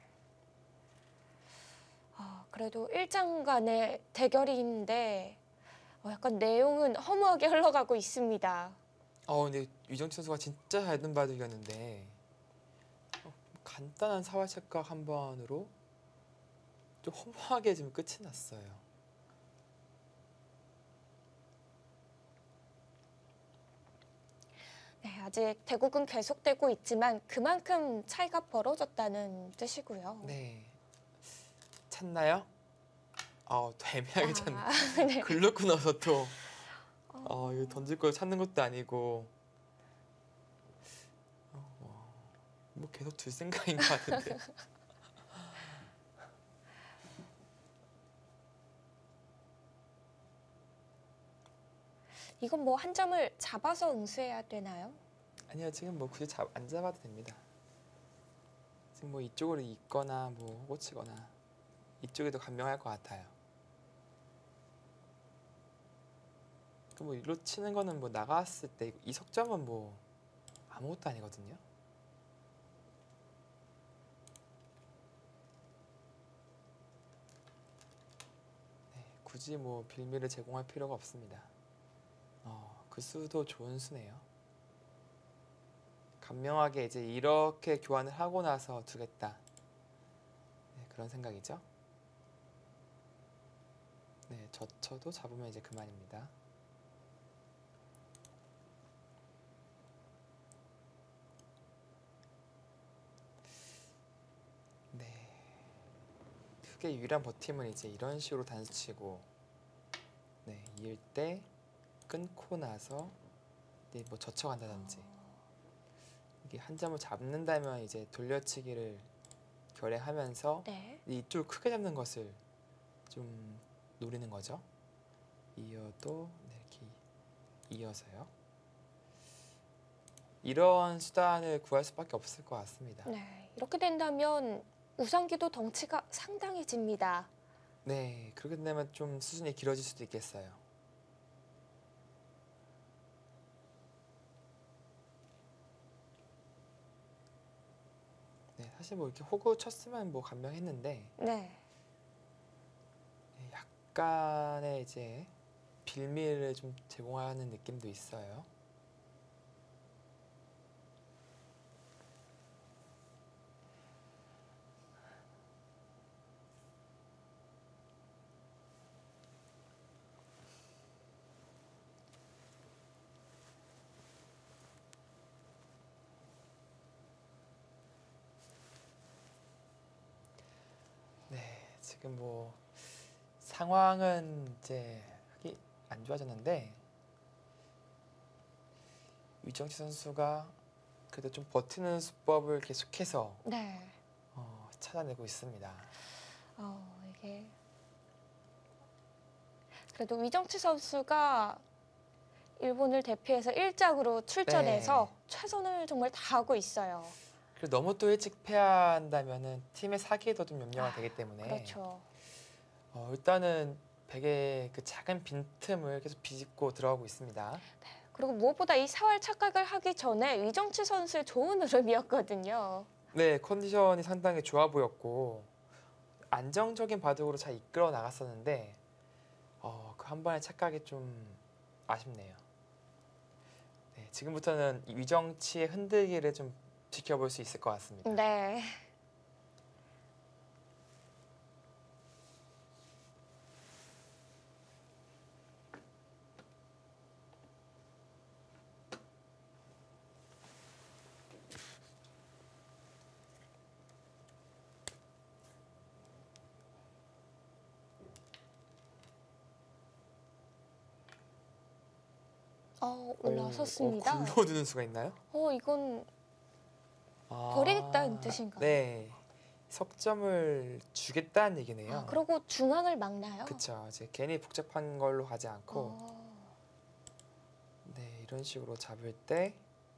아, 그래도 일 장간의 대결인데 어, 약간 내용은 허무하게 흘러가고 있습니다. 어, 근데 유정치 선수가 진짜 잘 든 바둑이었는데, 어, 간단한 사활책각 한 번으로 좀 허무하게 지금 끝이 났어요. 네, 아직 대국은 계속되고 있지만 그만큼 차이가 벌어졌다는 뜻이고요. 네, 찾나요? 어, 또 애매하게 찾네. 아, 네. 글로 끊어서 또 어, 이거 던질 걸 찾는 것도 아니고, 어, 어, 뭐 계속 둘 생각인 것 같은데. 이건 뭐 한 점을 잡아서 응수해야 되나요? 아니요, 지금 뭐 굳이 잡, 안 잡아도 됩니다. 지금 뭐 이쪽으로 있거나 뭐 꽂히거나 이쪽이 더 간명할 것 같아요. 그 뭐 일로 치는 거는 뭐 나갔을 때 이 석점은 뭐 아무것도 아니거든요. 네, 굳이 뭐 빌미를 제공할 필요가 없습니다. 어, 그 수도 좋은 수네요. 간명하게 이제 이렇게 교환을 하고 나서 두겠다. 네, 그런 생각이죠. 네, 젖혀도 잡으면 이제 그만입니다. 네, 크게 유일한 버팀은 이제 이런 식으로 단수치고, 네, 이을 때 끊고 나서 네, 뭐 젖혀간다든지, 이게 한 점을 잡는다면 이제 돌려치기를 결행하면서 네. 이쪽을 크게 잡는 것을 좀 노리는 거죠. 이어도 네, 이렇게 이어서요. 이런 수단을 구할 수밖에 없을 것 같습니다. 네, 이렇게 된다면 우상기도 덩치가 상당해집니다. 네, 그렇게 되면 좀 수준이 길어질 수도 있겠어요. 네, 사실 뭐 이렇게 호구 쳤으면 뭐 감명했는데 네. 네, 약간의 이제 빌미를 좀 제공하는 느낌도 있어요. 네, 지금 뭐 상황은 이제 하기 안 좋아졌는데 위정치 선수가 그래도 좀 버티는 수법을 계속해서 네. 어, 찾아내고 있습니다. 어, 이게 그래도 위정치 선수가 일본을 대표해서 일작으로 출전해서 네. 최선을 정말 다하고 있어요. 그리고 너무 또 일찍 패한다면은 팀의 사기에도 좀 염려가 아, 되기 때문에 그렇죠. 어, 일단은 백의 그 작은 빈틈을 계속 비집고 들어가고 있습니다. 그리고 무엇보다 이 사활 착각을 하기 전에 위정치 선수의 좋은 흐름이었거든요. 네, 컨디션이 상당히 좋아 보였고 안정적인 바둑으로 잘 이끌어 나갔었는데 어, 그 한 번의 착각이 좀 아쉽네요. 네, 지금부터는 이 위정치의 흔들기를 좀 지켜볼 수 있을 것 같습니다. 네. 어, 올라섰습니다. 어, 굴로 드는 수가 있나요? 어, 이건 아, 버리겠다는 뜻인가요? 네, 석점을 주겠다는 얘기네요. 아, 그리고 중앙을 막나요? 그쵸. 이제 괜히 복잡한 걸로 가지 않고 어, 네, 이런 식으로 잡을 때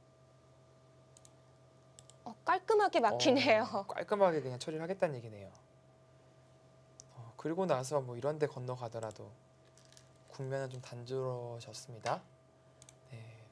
어, 깔끔하게 막히네요. 어, 깔끔하게 그냥 처리를 하겠다는 얘기네요. 어, 그리고 나서 뭐 이런 데 건너가더라도 국면은 좀 단조로워졌습니다. 네,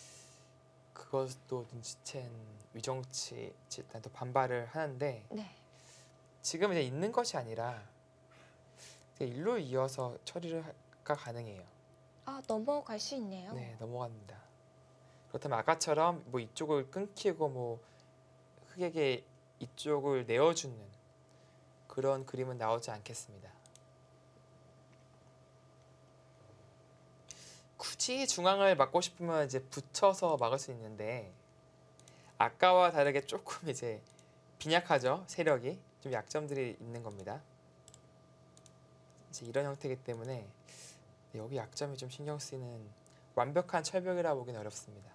그것도 눈치챈 위정치 일단 또 반발을 하는데 네. 지금 이제 있는 것이 아니라 일로 이어서 처리가 가능해요. 아, 넘어갈 수 있네요. 네, 넘어갑니다. 그렇다면 아까처럼 뭐 이쪽을 끊기고 뭐 흑에게 이쪽을 내어주는 그런 그림은 나오지 않겠습니다. 굳이 중앙을 막고 싶으면 이제 붙여서 막을 수 있는데 아까와 다르게 조금 이제 빈약하죠. 세력이 좀 약점들이 있는 겁니다. 이제 이런 형태이기 때문에 여기 약점이 좀 신경 쓰이는 완벽한 철벽이라 보기는 어렵습니다.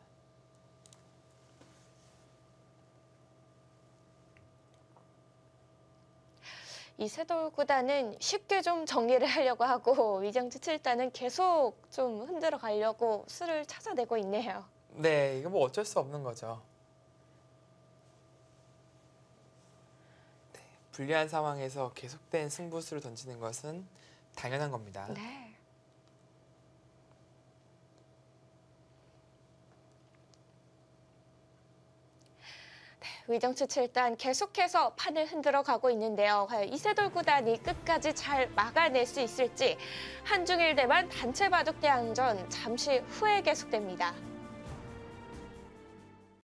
이세돌 구단은 쉽게 좀 정리를 하려고 하고 위정치 칠단은 계속 좀 흔들어 가려고 수를 찾아내고 있네요. 네, 이거 뭐 어쩔 수 없는 거죠. 네, 불리한 상황에서 계속된 승부수를 던지는 것은 당연한 겁니다. 네. 위정치 칠단 계속해서 판을 흔들어 가고 있는데요. 과연 이세돌 구단이 끝까지 잘 막아낼 수 있을지 한중일 대만 단체 바둑 대항전 잠시 후에 계속됩니다.